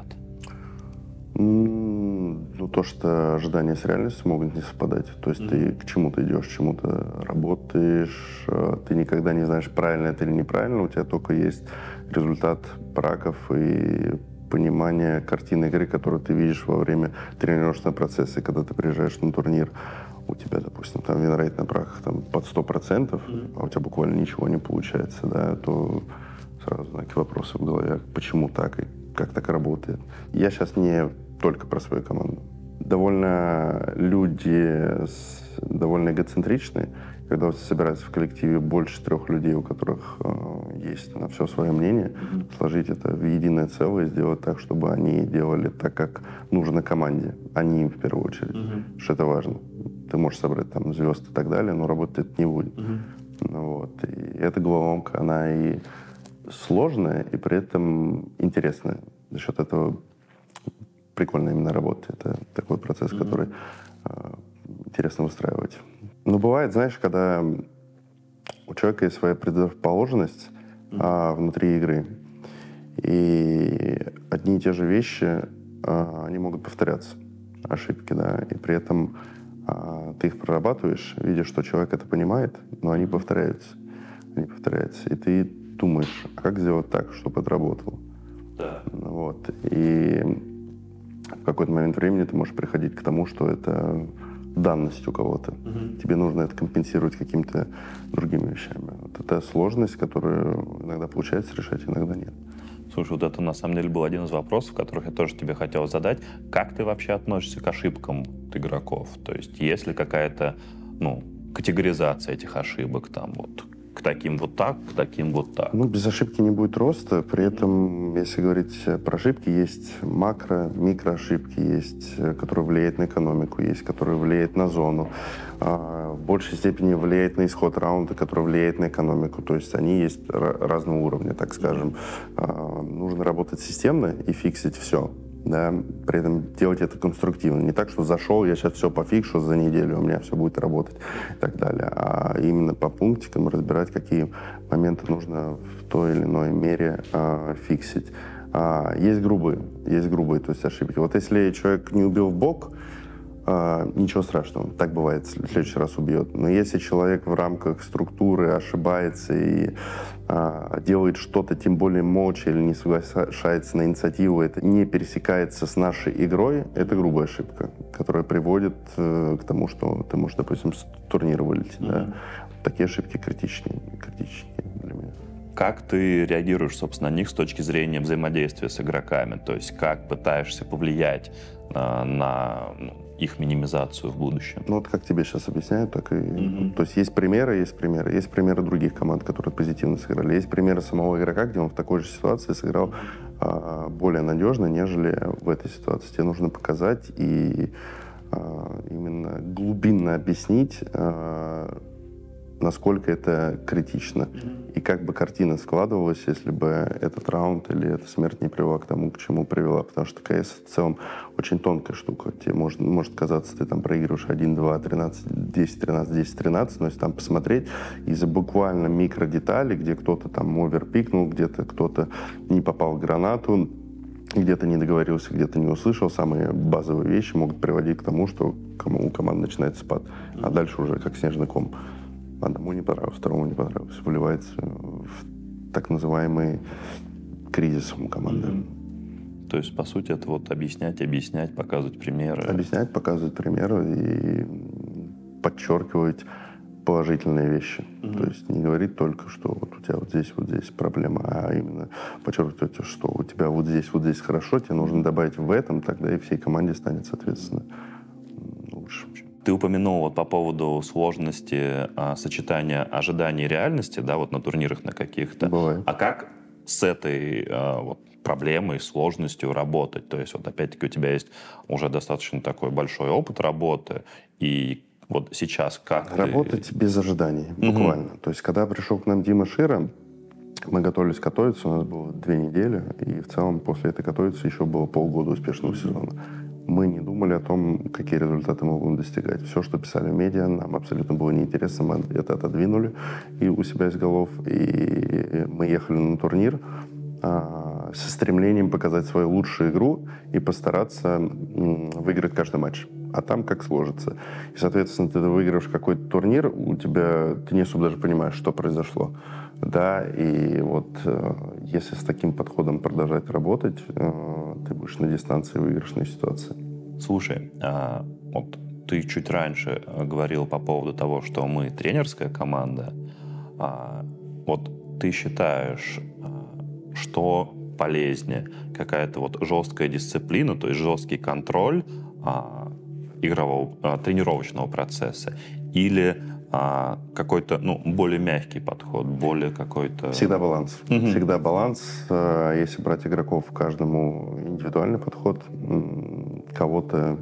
Ну, то, что ожидания с реальностью могут не совпадать. То есть ты к чему-то идешь, к чему-то работаешь, ты никогда не знаешь, правильно это или неправильно, у тебя только есть результат браков и понимание картины игры, которую ты видишь во время тренировочного процесса. И когда ты приезжаешь на турнир, у тебя, допустим, там винрейт на браках там, под 100%, а у тебя буквально ничего не получается, да, то сразу знаки вопроса в голове, почему так и как так работает. Я сейчас не только про свою команду. Довольно люди довольно эгоцентричные. Когда собираются в коллективе больше 3 людей, у которых есть на все свое мнение, сложить это в единое целое, сделать так, чтобы они делали так, как нужно команде, а не им в первую очередь. Что это важно. Ты можешь собрать там звезд и так далее, но работать это не будет. Ну, вот. И эта головоломка, она и сложная, и при этом интересная. За счет этого прикольно именно работать. Это такой процесс, который интересно выстраивать. Но бывает, знаешь, когда у человека есть своя предрасположенность внутри игры, и одни и те же вещи, они могут повторяться. ошибки, да, и при этом ты их прорабатываешь, видишь, что человек это понимает, но они повторяются. Они повторяются. И ты думаешь, а как сделать так, чтобы это работало? Да. Вот. И в какой-то момент времени ты можешь приходить к тому, что это данность у кого-то. Тебе нужно это компенсировать какими-то другими вещами. Вот это сложность, которую иногда получается решать, иногда нет. Слушай, вот это на самом деле был один из вопросов, которых я тоже тебе хотел задать. Как ты вообще относишься к ошибкам игроков? То есть есть ли какая-то, категоризация этих ошибок, там вот к таким вот так, к таким вот так? Без ошибки не будет роста. При этом, если говорить про ошибки, есть макро, микроошибки, есть, которые влияют на экономику, есть, которые влияют на зону. В большей степени влияет на исход раунда, который влияет на экономику. То есть они есть разного уровня, так скажем. Нужно работать системно и фиксить все. Да, при этом делать это конструктивно. Не так, что зашел, я сейчас все пофикшу за неделю, у меня все будет работать и так далее. А именно по пунктикам разбирать, какие моменты нужно в той или иной мере фиксить. Есть грубые, то есть ошибки. Вот если человек не убил в бок, ничего страшного, так бывает, в следующий раз убьет. Но если человек в рамках структуры ошибается и делает что-то, тем более молча или не соглашается на инициативу, это не пересекается с нашей игрой, это грубая ошибка, которая приводит к тому, что ты можешь, допустим, с турнира вылететь. Да? Такие ошибки критичнее для меня. Как ты реагируешь, собственно, на них с точки зрения взаимодействия с игроками? То есть как пытаешься повлиять на их минимизацию в будущем? Вот как тебе сейчас объясняю, так и... То есть есть примеры. Есть примеры других команд, которые позитивно сыграли. Есть примеры самого игрока, где он в такой же ситуации сыграл более надежно, нежели в этой ситуации. Тебе нужно показать и именно глубинно объяснить, насколько это критично. И как бы картина складывалась, если бы этот раунд или эта смерть не привела к тому, к чему привела. Потому что КС в целом очень тонкая штука. Тебе может казаться, ты там проигрываешь 1-2, 13, 10-13, 10-13, но если там посмотреть, из-за буквально микродеталей, где кто-то там оверпикнул, где-то кто-то не попал в гранату, где-то не договорился, где-то не услышал, самые базовые вещи могут приводить к тому, что у команды начинается спад. А дальше уже как снежный ком. Одному не понравилось, второму не понравилось. Выливается в так называемый кризис у команды. То есть, по сути, это вот объяснять, показывать примеры. Объяснять, показывать примеры и подчеркивать положительные вещи. То есть не говорить только, что вот у тебя вот здесь проблема, а именно подчеркивать, что у тебя вот здесь хорошо, тебе нужно добавить в этом, тогда и всей команде станет, соответственно, лучше. Ты упомянул вот по поводу сложности сочетания ожиданий и реальности, да, вот на турнирах на каких-то. Бывает. А как с этой проблемой, сложностью работать? То есть вот опять-таки у тебя есть уже достаточно такой большой опыт работы, и вот сейчас как работать без ожиданий, буквально. То есть когда пришел к нам Дима Шира, мы готовились готовиться, у нас было 2 недели, и в целом после этой готовиться еще было полгода успешного сезона. Мы не думали о том, какие результаты мы будем достигать. Все, что писали в медиа, нам абсолютно было неинтересно. Мы это отодвинули и у себя из голов. И мы ехали на турнир со стремлением показать свою лучшую игру и постараться выиграть каждый матч. А там как сложится. И, соответственно, ты выиграешь какой-то турнир, ты не особо даже понимаешь, что произошло. Да, и вот если с таким подходом продолжать работать, ты будешь на дистанции выигрышной ситуации. Слушай, вот ты чуть раньше говорил по поводу того, что мы тренерская команда. Вот ты считаешь, что полезнее? Какая-то вот жесткая дисциплина, то есть жесткий контроль тренировочного процесса? Или какой-то, более мягкий подход, более какой-то... Всегда баланс. Всегда баланс. Если брать игроков, каждому индивидуальный подход. Кого-то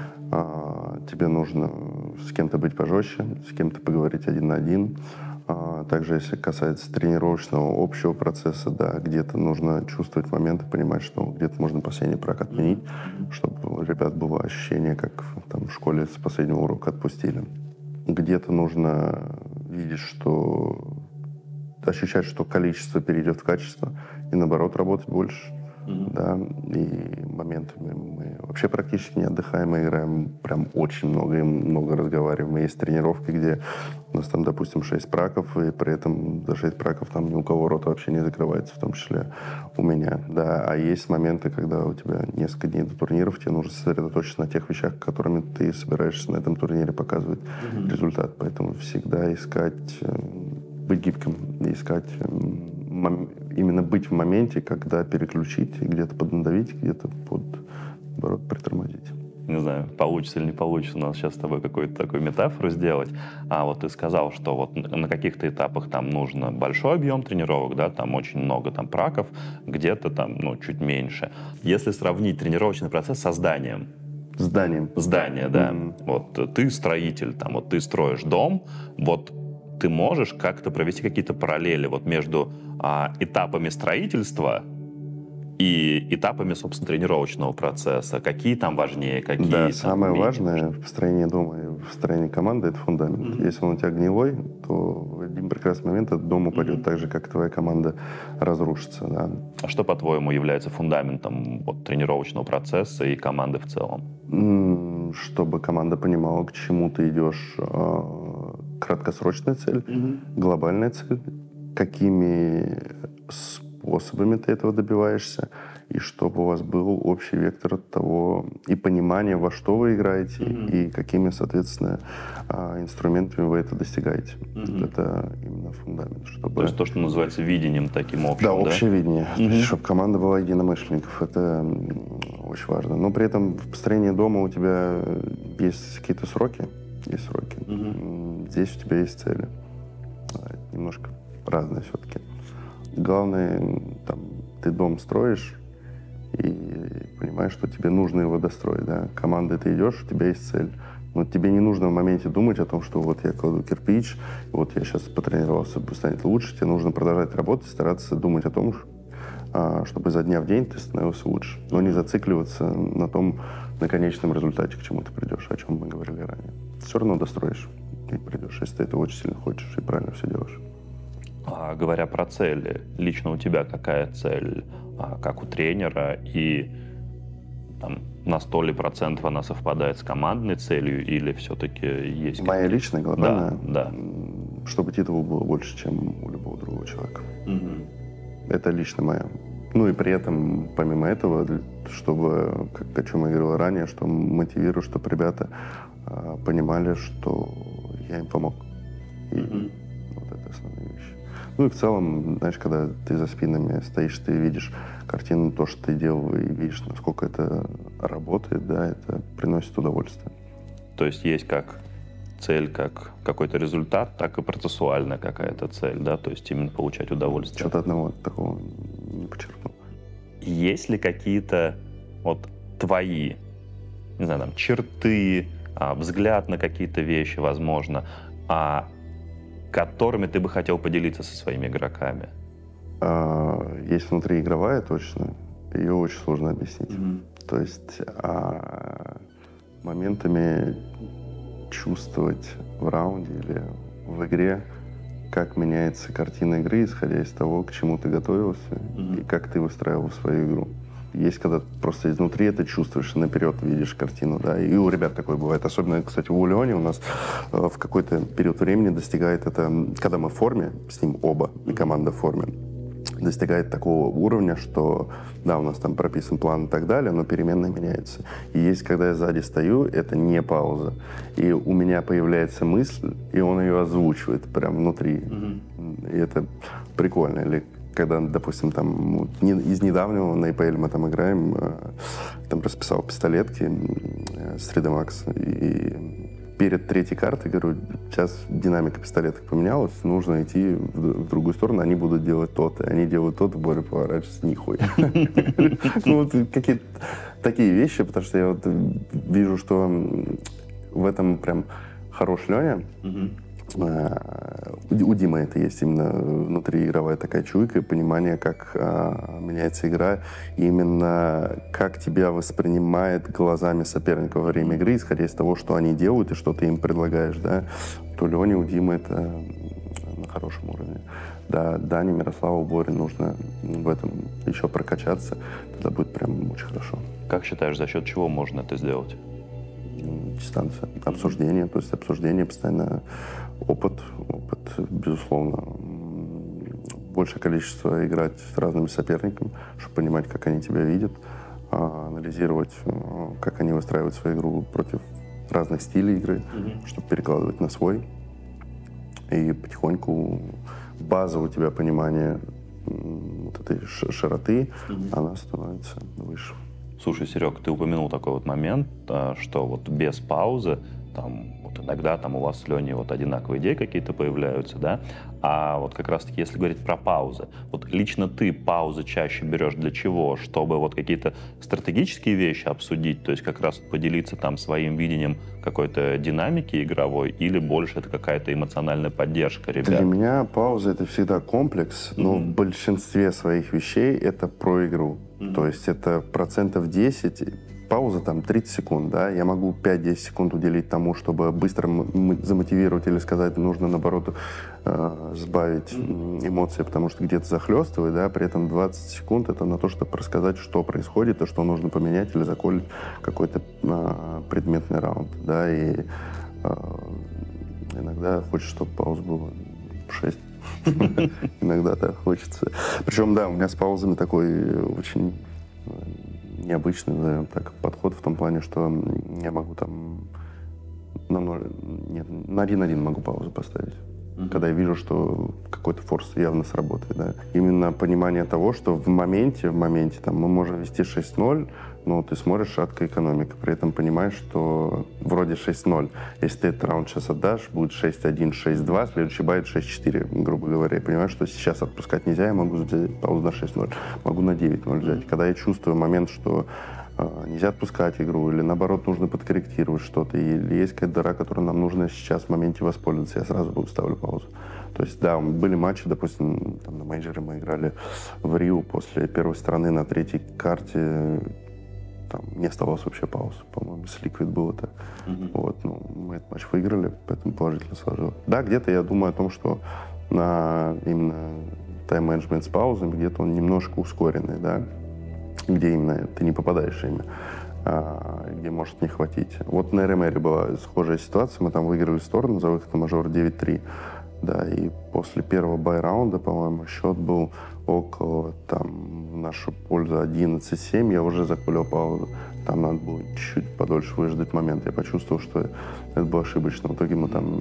тебе нужно с кем-то быть пожестче, с кем-то поговорить 1 на 1. Также, если касается тренировочного общего процесса, да, где-то нужно чувствовать моменты, понимать, что где-то можно последний прак отменить, чтобы у ребят было ощущение, как там в школе с последнего урока отпустили. Где-то нужно видеть, ощущать, что количество перейдет в качество, и наоборот, работать больше. да, и моментами мы вообще практически не отдыхаем, мы играем прям очень много и много разговариваем. Есть тренировки, где у нас там, допустим, 6 праков, и при этом за 6 праков там ни у кого рот вообще не закрывается, в том числе у меня, да. А есть моменты, когда у тебя несколько дней до турниров, тебе нужно сосредоточиться на тех вещах, которыми ты собираешься на этом турнире показывать результат. Поэтому всегда искать, быть гибким, искать именно быть в моменте, когда переключить, и где-то поднадавить, где-то наоборот, притормозить. Не знаю, получится или не получится у нас сейчас с тобой какую-то такую метафору сделать. А вот ты сказал, что вот на каких-то этапах там нужно большой объем тренировок, да, там очень много там праков, где-то там, ну, чуть меньше. Если сравнить тренировочный процесс со зданием. Здание, да. Вот ты строитель, там, вот ты строишь дом, вот ты можешь как-то провести какие-то параллели вот между этапами строительства и этапами, собственно, тренировочного процесса. Какие там важнее, какие да, там самое менее важное в строении дома и в строении команды — это фундамент. Если он у тебя гнилой, то в один прекрасный момент этот дом упадет так же, как и твоя команда разрушится. Да. А что, по-твоему, является фундаментом вот, тренировочного процесса и команды в целом? Чтобы команда понимала, к чему ты идешь. Краткосрочная цель, глобальная цель, какими способами ты этого добиваешься, и чтобы у вас был общий вектор того и понимание, во что вы играете, и какими, соответственно, инструментами вы это достигаете. Вот это именно фундамент. Чтобы... То есть то, что называется видением таким общим, да? общее видение. Чтобы команда была единомышленников. Это очень важно. Но при этом в построении дома у тебя есть какие-то сроки. Есть сроки. Здесь у тебя есть цели. Немножко разные все-таки. Главное, там, ты дом строишь и понимаешь, что тебе нужно его достроить. Да? Командой ты идешь, у тебя есть цель. Но тебе не нужно в моменте думать о том, что вот я кладу кирпич, вот я сейчас потренировался, станет лучше. Тебе нужно продолжать работать, стараться думать о том, чтобы изо дня в день ты становился лучше. Но не зацикливаться на том, на конечном результате, к чему ты придешь, о чем мы говорили ранее. Все равно достроишь и придешь, если ты это очень сильно хочешь и правильно все делаешь. Говоря про цели, лично у тебя какая цель, как у тренера, и там, на 100% она совпадает с командной целью, или все-таки есть... Моя личная, глобальная? Да. Чтобы титулов было больше, чем у любого другого человека. Это лично моя. Ну и при этом, помимо этого, чтобы, как о чем я говорил ранее, что мотивирую, чтобы ребята понимали, что я им помог. И вот это основные вещи. Ну и в целом, знаешь, когда ты за спинами стоишь, ты видишь картину, то, что ты делал, и видишь, насколько это работает, да, это приносит удовольствие. То есть есть как цель, как какой-то результат, так и процессуальная какая-то цель, да, то есть именно получать удовольствие. Что-то одного такого не подчеркнул. Есть ли какие-то вот твои, не знаю, там, черты, взгляд на какие-то вещи, возможно, которыми ты бы хотел поделиться со своими игроками? Есть внутриигровая точно, ее очень сложно объяснить. То есть моментами чувствовать в раунде или в игре, как меняется картина игры, исходя из того, к чему ты готовился и как ты выстраивал свою игру. Есть, когда просто изнутри это чувствуешь, наперед видишь картину, да, и у ребят такое бывает. Особенно, кстати, у Леони у нас в какой-то период времени достигает это, когда мы в форме, с ним оба, и команда в форме, достигает такого уровня, что, да, у нас там прописан план и так далее, но переменные меняются. И есть, когда я сзади стою, это не пауза, и у меня появляется мысль, и он ее озвучивает прям внутри. И это прикольно. Или когда, допустим, там из недавнего на EPL мы там играем, там расписал пистолетки с Редемакс, и перед третьей картой говорю, сейчас динамика пистолеток поменялась, нужно идти в другую сторону, они будут делать то-то, они делают то-то, Боря поворачивается, нихуя. Ну вот какие-то такие вещи, потому что я вот вижу, что в этом прям хорош Леня. У Димы это есть именно внутриигровая такая чуйка и понимание, как меняется игра, и именно как тебя воспринимает глазами соперника во время игры, исходя из того, что они делают и что ты им предлагаешь, да. То Леня, у Димы это хорошем уровне. Да, Дане, Мирославу, Боре нужно в этом еще прокачаться, тогда будет прям очень хорошо. Как считаешь, за счет чего можно это сделать? Дистанция, обсуждение, то есть обсуждение, постоянно опыт, безусловно. Большее количество играть с разными соперниками, чтобы понимать, как они тебя видят, анализировать, как они выстраивают свою игру против разных стилей игры, чтобы перекладывать на свой. И потихоньку база у тебя понимания вот этой широты, она становится выше. Слушай, Серег, ты упомянул такой вот момент, что вот без паузы, там, вот иногда там у вас с Леней вот одинаковые идеи какие-то появляются, да, а вот как раз-таки, если говорить про паузы, вот лично ты паузы чаще берешь для чего? Чтобы вот какие-то стратегические вещи обсудить, то есть как раз поделиться там своим видением какой-то динамики игровой, или больше это какая-то эмоциональная поддержка ребят? Для меня пауза — это всегда комплекс, но в большинстве своих вещей это про игру. То есть это 10%. Пауза там 30 секунд, да, я могу 5-10 секунд уделить тому, чтобы быстро замотивировать или сказать, нужно, наоборот, сбавить эмоции, потому что где-то захлестывает, да, при этом 20 секунд это на то, чтобы рассказать, что происходит и что нужно поменять или заколить какой-то предметный раунд, да, и иногда хочется, чтобы пауз было 6. Иногда так хочется. Причем, да, у меня с паузами такой очень необычный, назовем так, подход в том плане, что я могу там на 1-1 могу паузу поставить. Когда я вижу, что какой-то форс явно сработает, да. Именно понимание того, что в моменте там мы можем вести 6-0, но ты смотришь, шаткая экономика. При этом понимаешь, что вроде 6-0. Если ты этот раунд сейчас отдашь, будет 6-1, 6-2, следующий байт 6-4, грубо говоря. Я понимаю, что сейчас отпускать нельзя, я могу взять паузу на 6-0, могу на 9-0 взять. Когда я чувствую момент, что нельзя отпускать игру, или наоборот нужно подкорректировать что-то, или есть какая-то дыра, которой нам нужно сейчас в моменте воспользоваться, я сразу ставлю паузу. То есть, да, были матчи, допустим, там, на мейджоре мы играли в Рио после первой стороны на третьей карте, там не оставалось вообще пауз. По-моему, с Liquid было так. Вот, ну, мы этот матч выиграли, поэтому положительно сложилось. Да, где-то я думаю о том, что именно тайм-менеджмент с паузами, где-то он немножко ускоренный, да, где именно ты не попадаешь ими, где может не хватить. Вот на РМРе была схожая ситуация, мы там выиграли сторону за выход на мажор 9-3, да, и после первого бай-раунда, по-моему, счет был около, там, в нашу пользу 11-7, я уже закулил паузу. Там надо было чуть-чуть подольше выждать момент. Я почувствовал, что это было ошибочно. В итоге мы там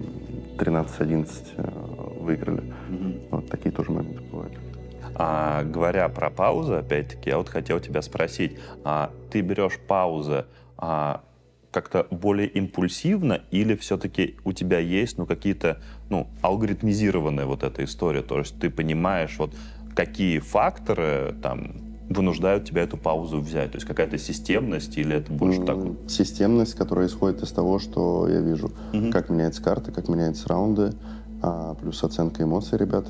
13-11 выиграли. Вот такие тоже моменты бывают. Говоря про паузы, опять-таки, я вот хотел тебя спросить, ты берешь паузы как-то более импульсивно, или все-таки у тебя есть какие-то алгоритмизированная вот эта история, то есть ты понимаешь, вот какие факторы там вынуждают тебя эту паузу взять, то есть какая-то системность, или это больше так? Системность, которая исходит из того, что я вижу, как меняются карты, как меняются раунды, плюс оценка эмоций ребят.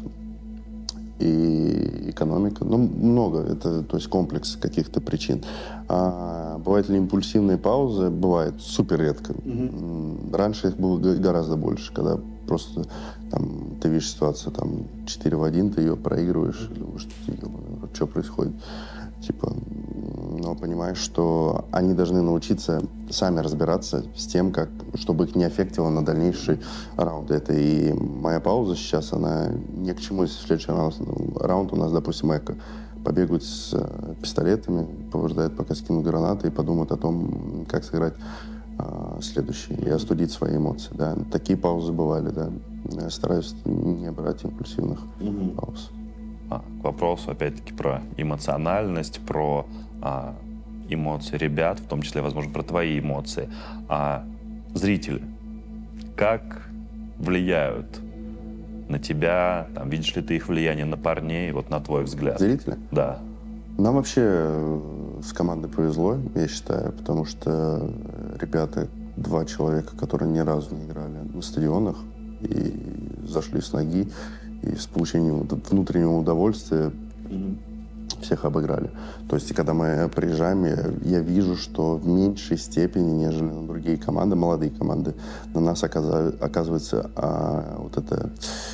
И экономика. Много. Это, то есть, комплекс каких-то причин. Бывают ли импульсивные паузы? Бывает. Супер редко. Раньше их было гораздо больше, когда просто там, ты видишь ситуацию там 4-1, ты ее проигрываешь, и думаешь, что происходит. Типа, но понимаешь, что они должны научиться сами разбираться с тем, чтобы их не аффектило на дальнейший раунд. Это и моя пауза сейчас, она ни к чему, если в следующий раунд у нас, допустим, эко побегают с пистолетами, повождают, пока скинут гранаты и подумают о том, как сыграть следующий, и остудить свои эмоции. Да. Такие паузы бывали, да. Я стараюсь не брать импульсивных пауз. К вопросу, опять-таки, про эмоциональность, про эмоции ребят, в том числе, возможно, про твои эмоции. Зрители, как влияют на тебя? Там, видишь ли ты их влияние на парней, вот на твой взгляд? Зрители? Да. Нам вообще с командой повезло, я считаю, потому что ребята, 2 человека, которые ни разу не играли на стадионах и зашли с ноги, и с получением внутреннего удовольствия всех обыграли. То есть, когда мы приезжаем, я вижу, что в меньшей степени, нежели на другие команды, молодые команды, на нас оказывается вот это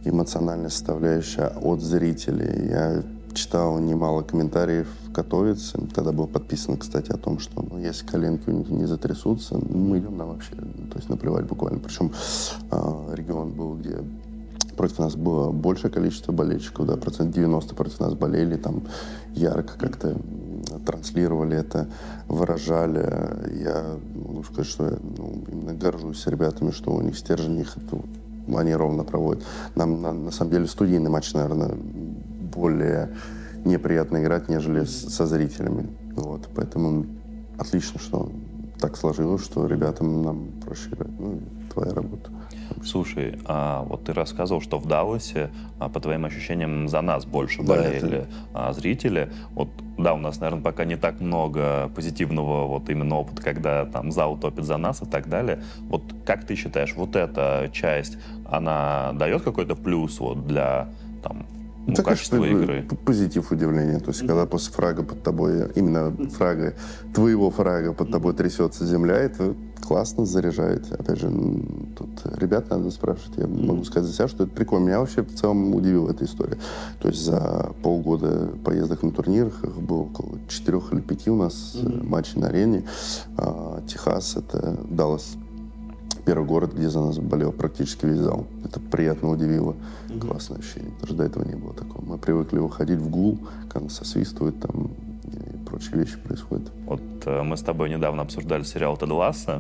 эмоциональная составляющая от зрителей. Я читал немало комментариев готовиться. Тогда был подписан, кстати, о том, что если коленки у них не затрясутся, мы идем нам вообще, то есть наплевать буквально. Причем регион был, где против нас было большее количество болельщиков, да, 90% против нас болели, там ярко как-то транслировали это, выражали. Я могу сказать, что я именно горжусь ребятами, что у них стержень, их они ровно проводят. Нам, на самом деле, студийный матч, наверное, более неприятно играть, нежели со зрителями. Вот. Поэтому отлично, что так сложилось, что ребятам нам проще играть. Твоя работа. Слушай, вот ты рассказывал, что в Далласе, по твоим ощущениям, за нас больше болели зрители. Вот, да, у нас, наверное, пока не так много позитивного вот именно опыта, когда там зал топит за нас и так далее. Вот как ты считаешь, вот эта часть, она дает какой-то плюс вот для там, качества игры? Позитив, удивление. То есть, когда после фрага под тобой, именно фрага, твоего фрага под тобой трясется земля, это классно заряжает. Опять же, тут ребят надо спрашивать. Я могу сказать за себя, что это прикольно. Меня вообще в целом удивила эта история. То есть за полгода поездок на турнирах их было около 4 или 5 у нас матчей на арене. Техас, это Даллас. Первый город, где за нас болел практически весь зал. Это приятно удивило. Классное ощущение. Потому что до этого не было такого. Мы привыкли выходить в гул, когда нас освистывают, там и прочие вещи происходят. Вот мы с тобой недавно обсуждали сериал «Тед Лассо».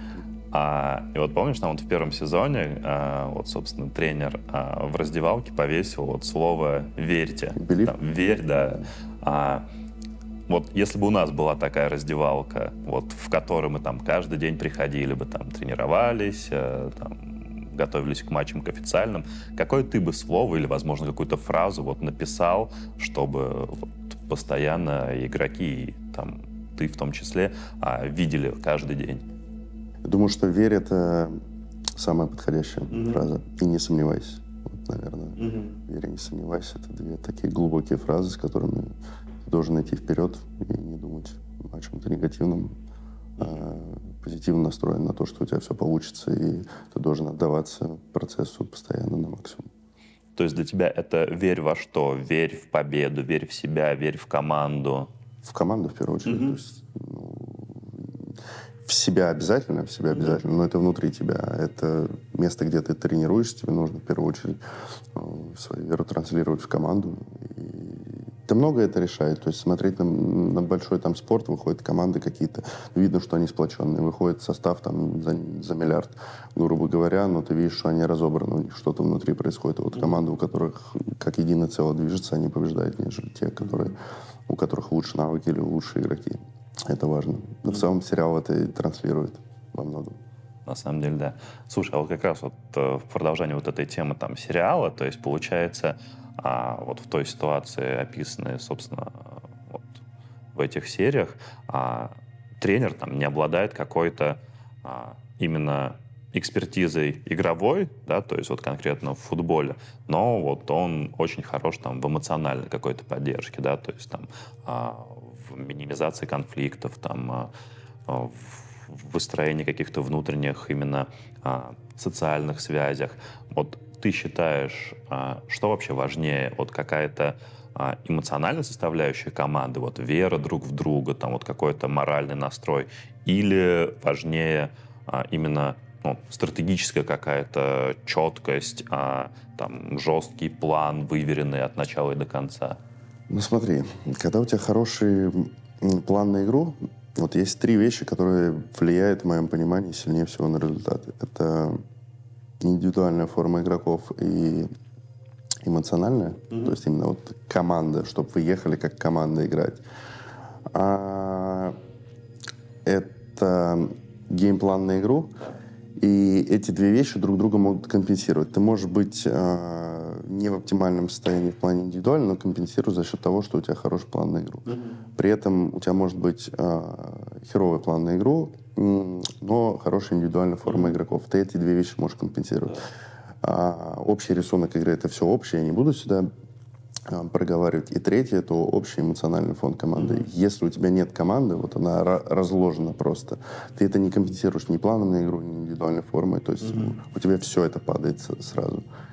И вот помнишь, там вот в первом сезоне, вот, собственно, тренер в раздевалке повесил вот слово «верьте». Там, «верь», да. Вот если бы у нас была такая раздевалка, вот, в которой мы там каждый день приходили бы, там, тренировались, там, готовились к матчам, к официальным, какое ты бы слово или, возможно, какую-то фразу вот написал, чтобы вот, постоянно игроки, там, ты в том числе, видели каждый день? Я думаю, что «верь» — это самая подходящая фраза. И не сомневайся. Вот, наверное, «верь» и «не сомневайся» — это две такие глубокие фразы, с которыми должен идти вперед и не думать о чем-то негативном, позитивно настроен на то, что у тебя все получится, и ты должен отдаваться процессу постоянно на максимум. То есть для тебя это верь во что? Верь в победу, верь в себя, верь в команду? В команду, в первую очередь. То есть, в себя обязательно, но это внутри тебя. Это место, где ты тренируешься, тебе нужно в первую очередь свою веру транслировать в команду. Да много это решает. То есть смотреть на большой там спорт, выходят команды какие-то, видно, что они сплоченные. Выходит состав там за миллиард, грубо говоря, но ты видишь, что они разобраны, у них что-то внутри происходит. Вот команды, у которых как единое целое движется, они побеждают, нежели те, у которых лучше навыки или лучшие игроки. Это важно. Но в целом сериал это и транслирует во многом. На самом деле, да. Слушай, а вот как раз вот в продолжении вот этой темы там сериала, то есть получается, вот в той ситуации, описанной, собственно, вот в этих сериях, тренер там не обладает какой-то именно экспертизой игровой, да, то есть вот конкретно в футболе, но вот он очень хорош там в эмоциональной какой-то поддержке, да, то есть там в минимизации конфликтов, там в выстроении каких-то внутренних именно социальных связях. Вот ты считаешь, что вообще важнее, вот какая-то эмоциональная составляющая команды, вот вера друг в друга, там вот какой-то моральный настрой, или важнее именно стратегическая какая-то четкость, там жесткий план, выверенный от начала и до конца? Ну смотри, когда у тебя хороший план на игру, вот есть 3 вещи, которые влияют, в моем понимании, сильнее всего на результаты. Это индивидуальная форма игроков и эмоциональная, то есть именно вот команда, чтобы вы ехали как команда играть. Это геймплан на игру, и эти 2 вещи друг друга могут компенсировать. Ты можешь быть не в оптимальном состоянии в плане индивидуально, но компенсируешь за счет того, что у тебя хороший план на игру. При этом у тебя может быть херовый план на игру, но хорошая индивидуальная форма игроков. Ты эти 2 вещи можешь компенсировать. Общий рисунок игры — это все общее, я не буду сюда проговаривать. И третье — это общий эмоциональный фон команды. Если у тебя нет команды, вот она разложена просто, ты это не компенсируешь ни планом на игру, ни индивидуальной формой. То есть у тебя все это падает сразу.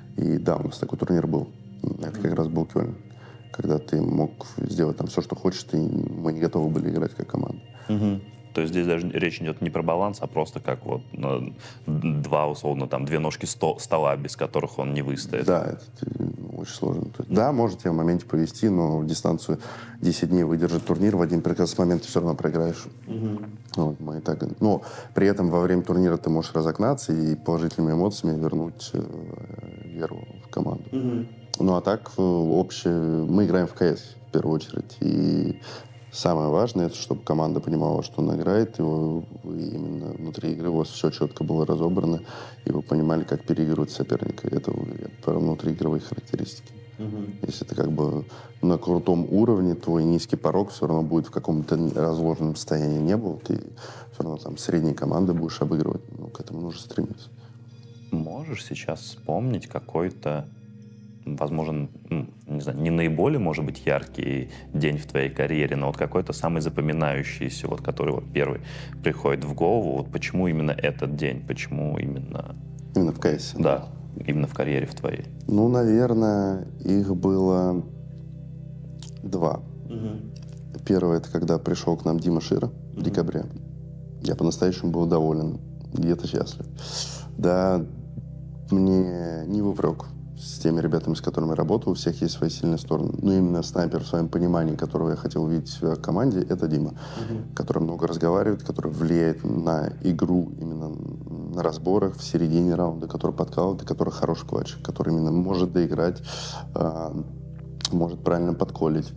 И да, у нас такой турнир был. Это как раз был Кёльн, когда ты мог сделать там все, что хочешь, и мы не готовы были играть как команда. То есть здесь даже речь идет не про баланс, а просто как вот два, условно, там, две ножки стола, без которых он не выстоит. Да, это очень сложно. Да, может тебе в моменте повести, но в дистанцию 10 дней выдержит турнир, в один прекрасный момент ты все равно проиграешь. Вот, мы так, но при этом во время турнира ты можешь разогнаться и положительными эмоциями вернуть веру в команду. Ну а так, мы играем в КС в первую очередь. И самое важное, это чтобы команда понимала, что она играет, и вы именно внутри игры у вас все четко было разобрано, и вы понимали, как переигрывать соперника. Это про внутриигровые характеристики. Если ты как бы на крутом уровне, твой низкий порог все равно будет в каком-то разложенном состоянии не был, ты все равно там средней команды будешь обыгрывать. Ну, к этому нужно стремиться. Можешь сейчас вспомнить какой-то, возможно, не знаю, не наиболее, может быть, яркий день в твоей карьере, но вот какой-то самый запоминающийся, вот который вот первый приходит в голову, вот почему именно этот день, почему именно... Именно в КС? Да, именно в карьере в твоей. Ну, наверное, их было 2. Первое, это когда пришел к нам Дима Шира в декабре. Я по-настоящему был доволен, где-то счастлив. Да, мне не в упрек с теми ребятами, с которыми я работал, у всех есть свои сильные стороны. Но именно снайпер в своем понимании, которого я хотел увидеть в себя в команде, это Дима, который много разговаривает, который влияет на игру, именно на разборах в середине раунда, который подкалывает, и который хороший клатчик, который именно может доиграть, может правильно подколить.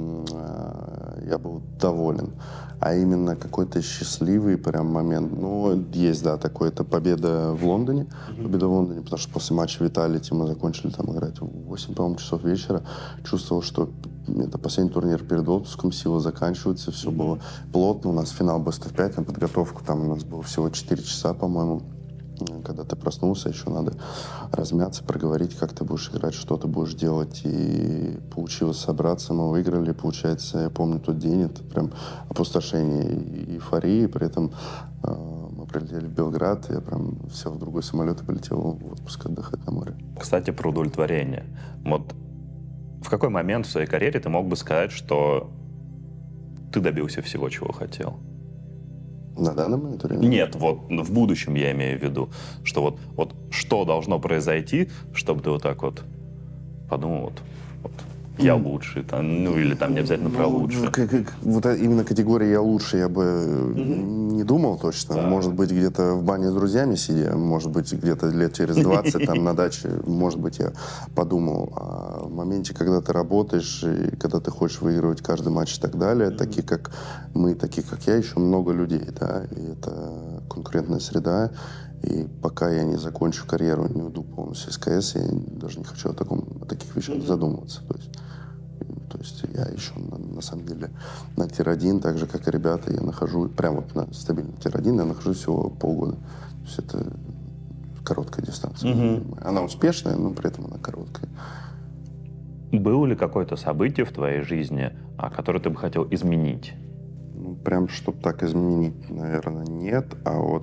Я был доволен. А именно какой-то счастливый прям момент. Ну, есть, да, такой. Это победа в Лондоне. Победа в Лондоне, потому что после матча Виталити мы закончили там играть в 8, по-моему, часов вечера. Чувствовал, что это последний турнир перед отпуском, силы заканчиваются, все было плотно. У нас финал Best of 5, на подготовку там у нас было всего 4 часа, по-моему. Когда ты проснулся, еще надо размяться, проговорить, как ты будешь играть, что ты будешь делать. И получилось собраться, мы выиграли. Получается, я помню тот день, это прям опустошение и эйфории. При этом мы прилетели в Белград, я прям сел в другой самолет и полетел в отпуск отдыхать на море. Кстати, про удовлетворение. Вот в какой момент в своей карьере ты мог бы сказать, что ты добился всего, чего хотел? На данном момент времени? Нет, вот в будущем я имею в виду, что вот что должно произойти, чтобы ты вот так вот подумал, вот я лучший, там, ну или там не обязательно про лучший. Вот именно категория «я лучше» я бы не думал точно. Да. Может быть, где-то в бане с друзьями сидя, может быть, где-то лет через 20 там на даче, может быть, я подумал. А в моменте, когда ты работаешь, и когда ты хочешь выигрывать каждый матч и так далее, такие как мы, такие как я, еще много людей, да, и это конкурентная среда. И пока я не закончу карьеру, не уйду полностью из КС, я даже не хочу о таких вещах задумываться. То есть я еще на самом деле на Тир-1, так же, как и ребята, я нахожусь прям вот на стабильном Тир-1, я нахожусь всего полгода. То есть это короткая дистанция. Она успешная, но при этом она короткая. Было ли какое-то событие в твоей жизни, которое ты бы хотел изменить? Ну, прям, чтобы так изменить, наверное, нет. А вот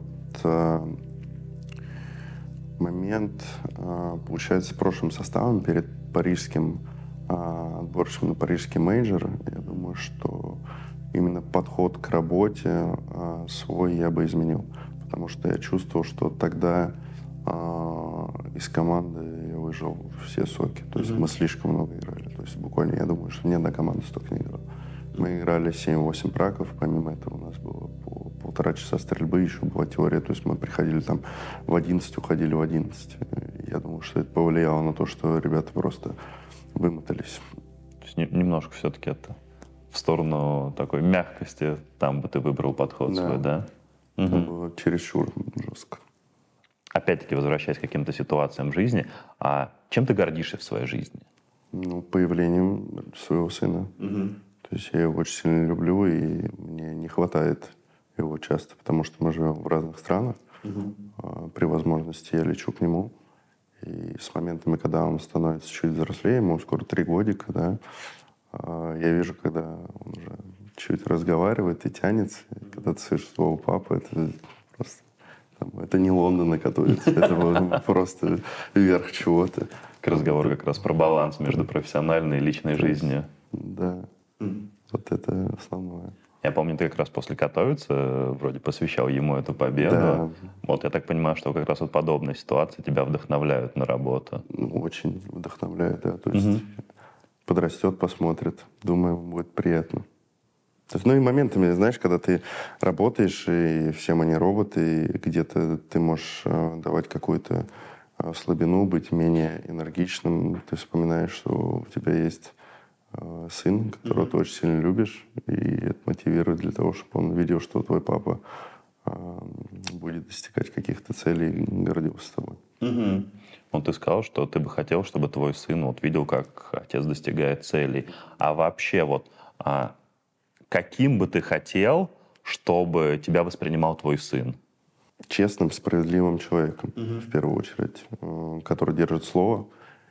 момент, получается, с прошлым составом перед парижским отборочным на парижский мейджор, я думаю, что именно подход к работе свой я бы изменил. Потому что я чувствовал, что тогда из команды я выжил все соки. То есть мы слишком много играли. То есть буквально, я думаю, что ни одна команда столько не играла. Мы играли 7-8 праков, помимо этого у нас было по 1,5 часа стрельбы, еще была теория, то есть мы приходили там в 11, уходили в 11. Я думаю, что это повлияло на то, что ребята просто вымотались. То есть немножко все-таки это в сторону такой мягкости, там бы ты выбрал подход свой, да? Это было чересчур жестко. Опять-таки, возвращаясь к каким-то ситуациям в жизни, а чем ты гордишься в своей жизни? Ну, появлением своего сына. То есть я его очень сильно люблю, и мне не хватает его часто, потому что мы живем в разных странах. При возможности я лечу к нему. И с моментами, когда он становится чуть взрослее, ему скоро 3 годика, да, я вижу, когда он уже чуть разговаривает и тянется. И когда ты слышишь слово «папа», это просто Это не Лондон готовится, это было просто верх чего-то. Разговор как раз про баланс между профессиональной и личной жизнью. Да, вот это основное. Я помню, ты как раз после «Готовиться» вроде посвящал ему эту победу. Да. Вот я так понимаю, что как раз вот подобные ситуации тебя вдохновляют на работу. Очень вдохновляет, да. То есть подрастет, посмотрит, думаю, будет приятно. То есть, ну и моментами, знаешь, когда ты работаешь, и все мы не роботы, и где-то ты можешь давать какую-то слабину, быть менее энергичным. Ты вспоминаешь, что у тебя есть сын, которого ты очень сильно любишь, и это мотивирует для того, чтобы он видел, что твой папа будет достигать каких-то целей и гордился тобой. Вот ты сказал, что ты бы хотел, чтобы твой сын вот видел, как отец достигает целей. А вообще вот каким бы ты хотел, чтобы тебя воспринимал твой сын? Честным, справедливым человеком, в первую очередь, который держит слово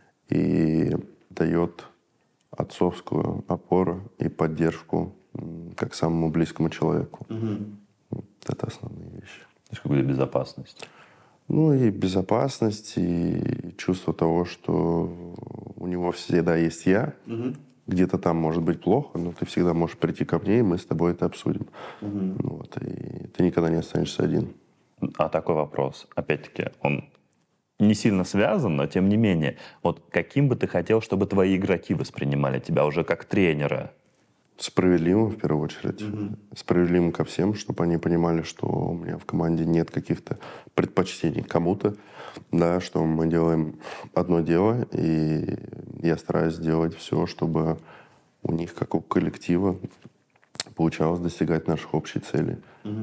и дает отцовскую опору и поддержку как самому близкому человеку. Это основные вещи. То есть какую-то безопасность. Ну и безопасность, и чувство того, что у него всегда есть я. Где-то там может быть плохо, но ты всегда можешь прийти ко мне, и мы с тобой это обсудим. Вот, и ты никогда не останешься один. А такой вопрос, опять-таки, он не сильно связан, но тем не менее. Вот каким бы ты хотел, чтобы твои игроки воспринимали тебя уже как тренера? Справедливым, в первую очередь. Справедливым ко всем, чтобы они понимали, что у меня в команде нет каких-то предпочтений кому-то, да, что мы делаем одно дело, и я стараюсь сделать все, чтобы у них, как у коллектива, получалось достигать наших общих целей.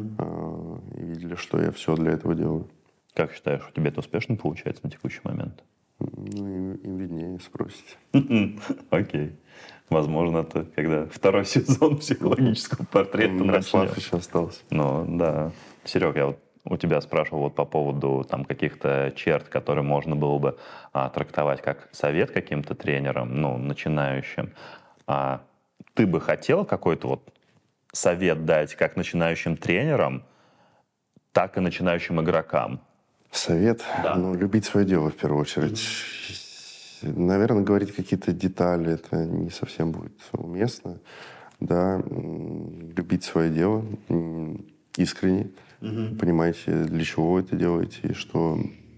И видели, что я все для этого делаю. Как считаешь, у тебя это успешно получается на текущий момент? Ну, им виднее, спросите. Окей. Возможно, это когда второй сезон психологического портрета Мирослав начнешь. еще остался. Ну, да. Серег, я вот у тебя спрашивал вот по поводу там каких-то черт, которые можно было бы трактовать как совет каким-то тренерам, ну, начинающим. Ты бы хотел какой-то вот совет дать как начинающим тренерам, так и начинающим игрокам? Совет? Да. Ну, любить свое дело в первую очередь. Наверное, говорить какие-то детали, это не совсем будет уместно. Да, любить свое дело искренне. Понимаете, для чего вы это делаете, и что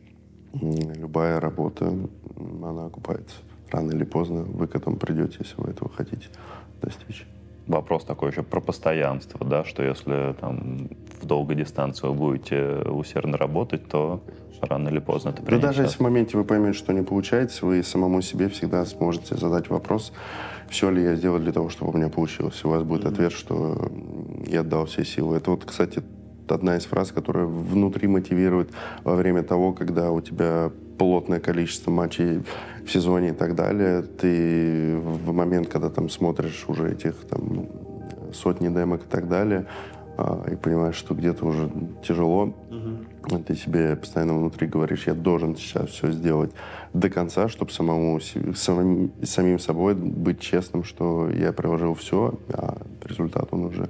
любая работа, она окупается. Рано или поздно вы к этому придете, если вы этого хотите достичь. Вопрос такой еще про постоянство, да, что если там в долгой дистанции вы будете усердно работать, то рано или поздно это принесет. Да даже если в моменте вы поймете, что не получается, вы самому себе всегда сможете задать вопрос, все ли я сделал для того, чтобы у меня получилось. И у вас будет ответ, что я отдал все силы. Это вот, кстати, одна из фраз, которая внутри мотивирует во время того, когда у тебя плотное количество матчей в сезоне и так далее. Ты в момент, когда там смотришь уже этих там сотни демок и так далее, и понимаешь, что где-то уже тяжело, ты себе постоянно внутри говоришь, я должен сейчас все сделать до конца, чтобы самим собой быть честным, что я приложил все, а результат он уже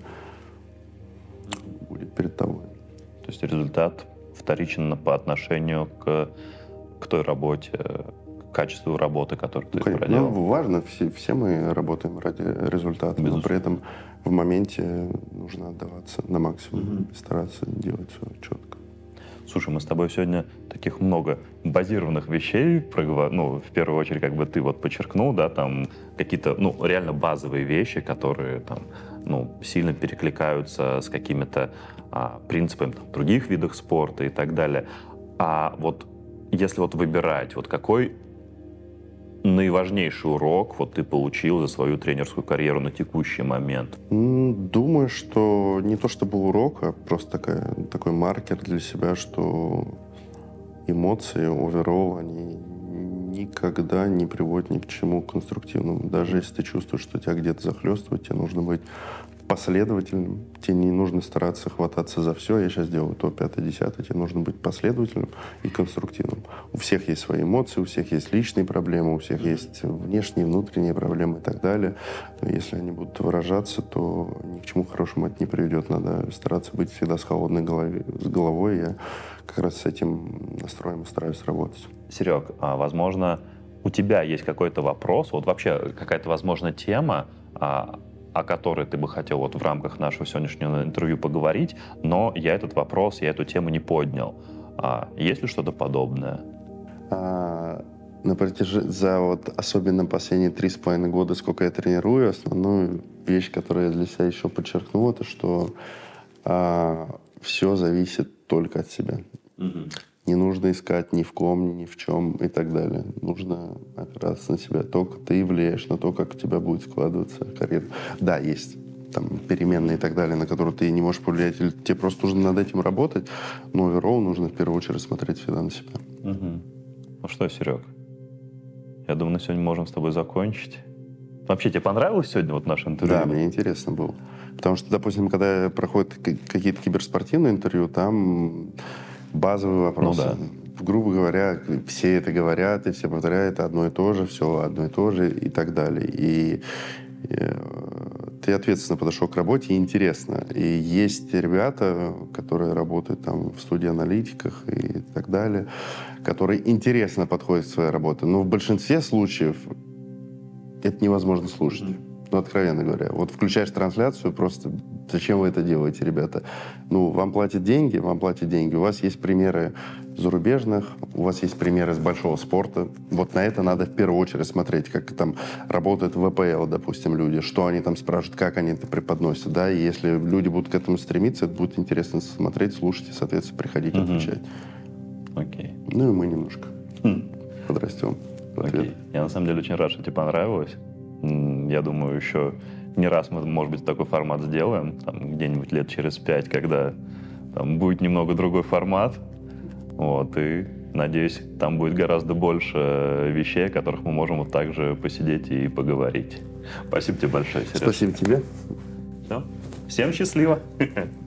будет перед тобой. То есть результат вторичен по отношению к той работе, к качеству работы, которую ты проделал. Ну, важно, все мы работаем ради результата, но при этом в моменте нужно отдаваться на максимум, стараться делать все четко. Слушай, мы с тобой сегодня таких много базированных вещей проговорили. Ну, в первую очередь, как бы ты вот подчеркнул, да, там какие-то, ну, реально базовые вещи, которые там, ну, сильно перекликаются с какими-то принципами там, других видов спорта и так далее. А вот если вот выбирать, вот какой наиважнейший урок вот ты получил за свою тренерскую карьеру на текущий момент? Думаю, что не то чтобы урок, а просто такой маркер для себя, что эмоции, оверолл, они никогда не приводят ни к чему конструктивному. Даже если ты чувствуешь, что тебя где-то захлестывает, тебе нужно быть последовательным. Тебе не нужно стараться хвататься за все. Я сейчас делаю то, 5, 10. Тебе нужно быть последовательным и конструктивным. У всех есть свои эмоции, у всех есть личные проблемы, у всех есть внешние, внутренние проблемы и так далее. Но если они будут выражаться, то ни к чему хорошему это не приведет. Надо стараться быть всегда с холодной головой. Я как раз с этим настроем и стараюсь работать. Серег, возможно, у тебя есть какой-то вопрос, вот вообще какая-то, возможно, тема, о которой ты бы хотел вот в рамках нашего сегодняшнего интервью поговорить, но я этот вопрос, я эту тему не поднял. Есть ли что-то подобное? За вот особенно последние 3,5 года, сколько я тренирую, основную вещь, которую я для себя еще подчеркнул, это что все зависит только от себя. Не нужно искать ни в ком, ни в чем и так далее. Нужно опираться на себя. Только ты влияешь на то, как у тебя будет складываться карьера. Да, есть там переменные и так далее, на которые ты не можешь повлиять, или тебе просто нужно над этим работать, но оверолл нужно в первую очередь смотреть всегда на себя. Ну что, Серег, я думаю, на сегодня можем с тобой закончить. Вообще, тебе понравилось сегодня вот наше интервью? Да, мне интересно было. Потому что, допустим, когда проходят какие-то киберспортивные интервью, там базовые вопросы. Ну, да. Грубо говоря, все это говорят, и все повторяют одно и то же, все одно и то же и так далее. И ты ответственно подошел к работе, и интересно. И есть ребята, которые работают там в студии-аналитиках и так далее, которые интересно подходят к своей работе. Но в большинстве случаев это невозможно слушать. Ну, откровенно говоря. Вот включаешь трансляцию, просто зачем вы это делаете, ребята? Ну, вам платят деньги. У вас есть примеры зарубежных, у вас есть примеры с большого спорта. Вот на это надо в первую очередь смотреть, как там работают в ВПЛ, допустим, люди, что они там спрашивают, как они это преподносят, да, и если люди будут к этому стремиться, это будет интересно смотреть, слушать и, соответственно, приходить отвечать. Окей. Ну, и мы немножко подрастем в ответ. Окей. Я, на самом деле, очень рад, что тебе понравилось. Я думаю, еще не раз мы, может быть, такой формат сделаем, там, где-нибудь лет через 5, когда там будет немного другой формат. Вот, и, надеюсь, там будет гораздо больше вещей, о которых мы можем вот так же посидеть и поговорить. Спасибо тебе большое, Сереж. Спасибо тебе. Все. Всем счастливо.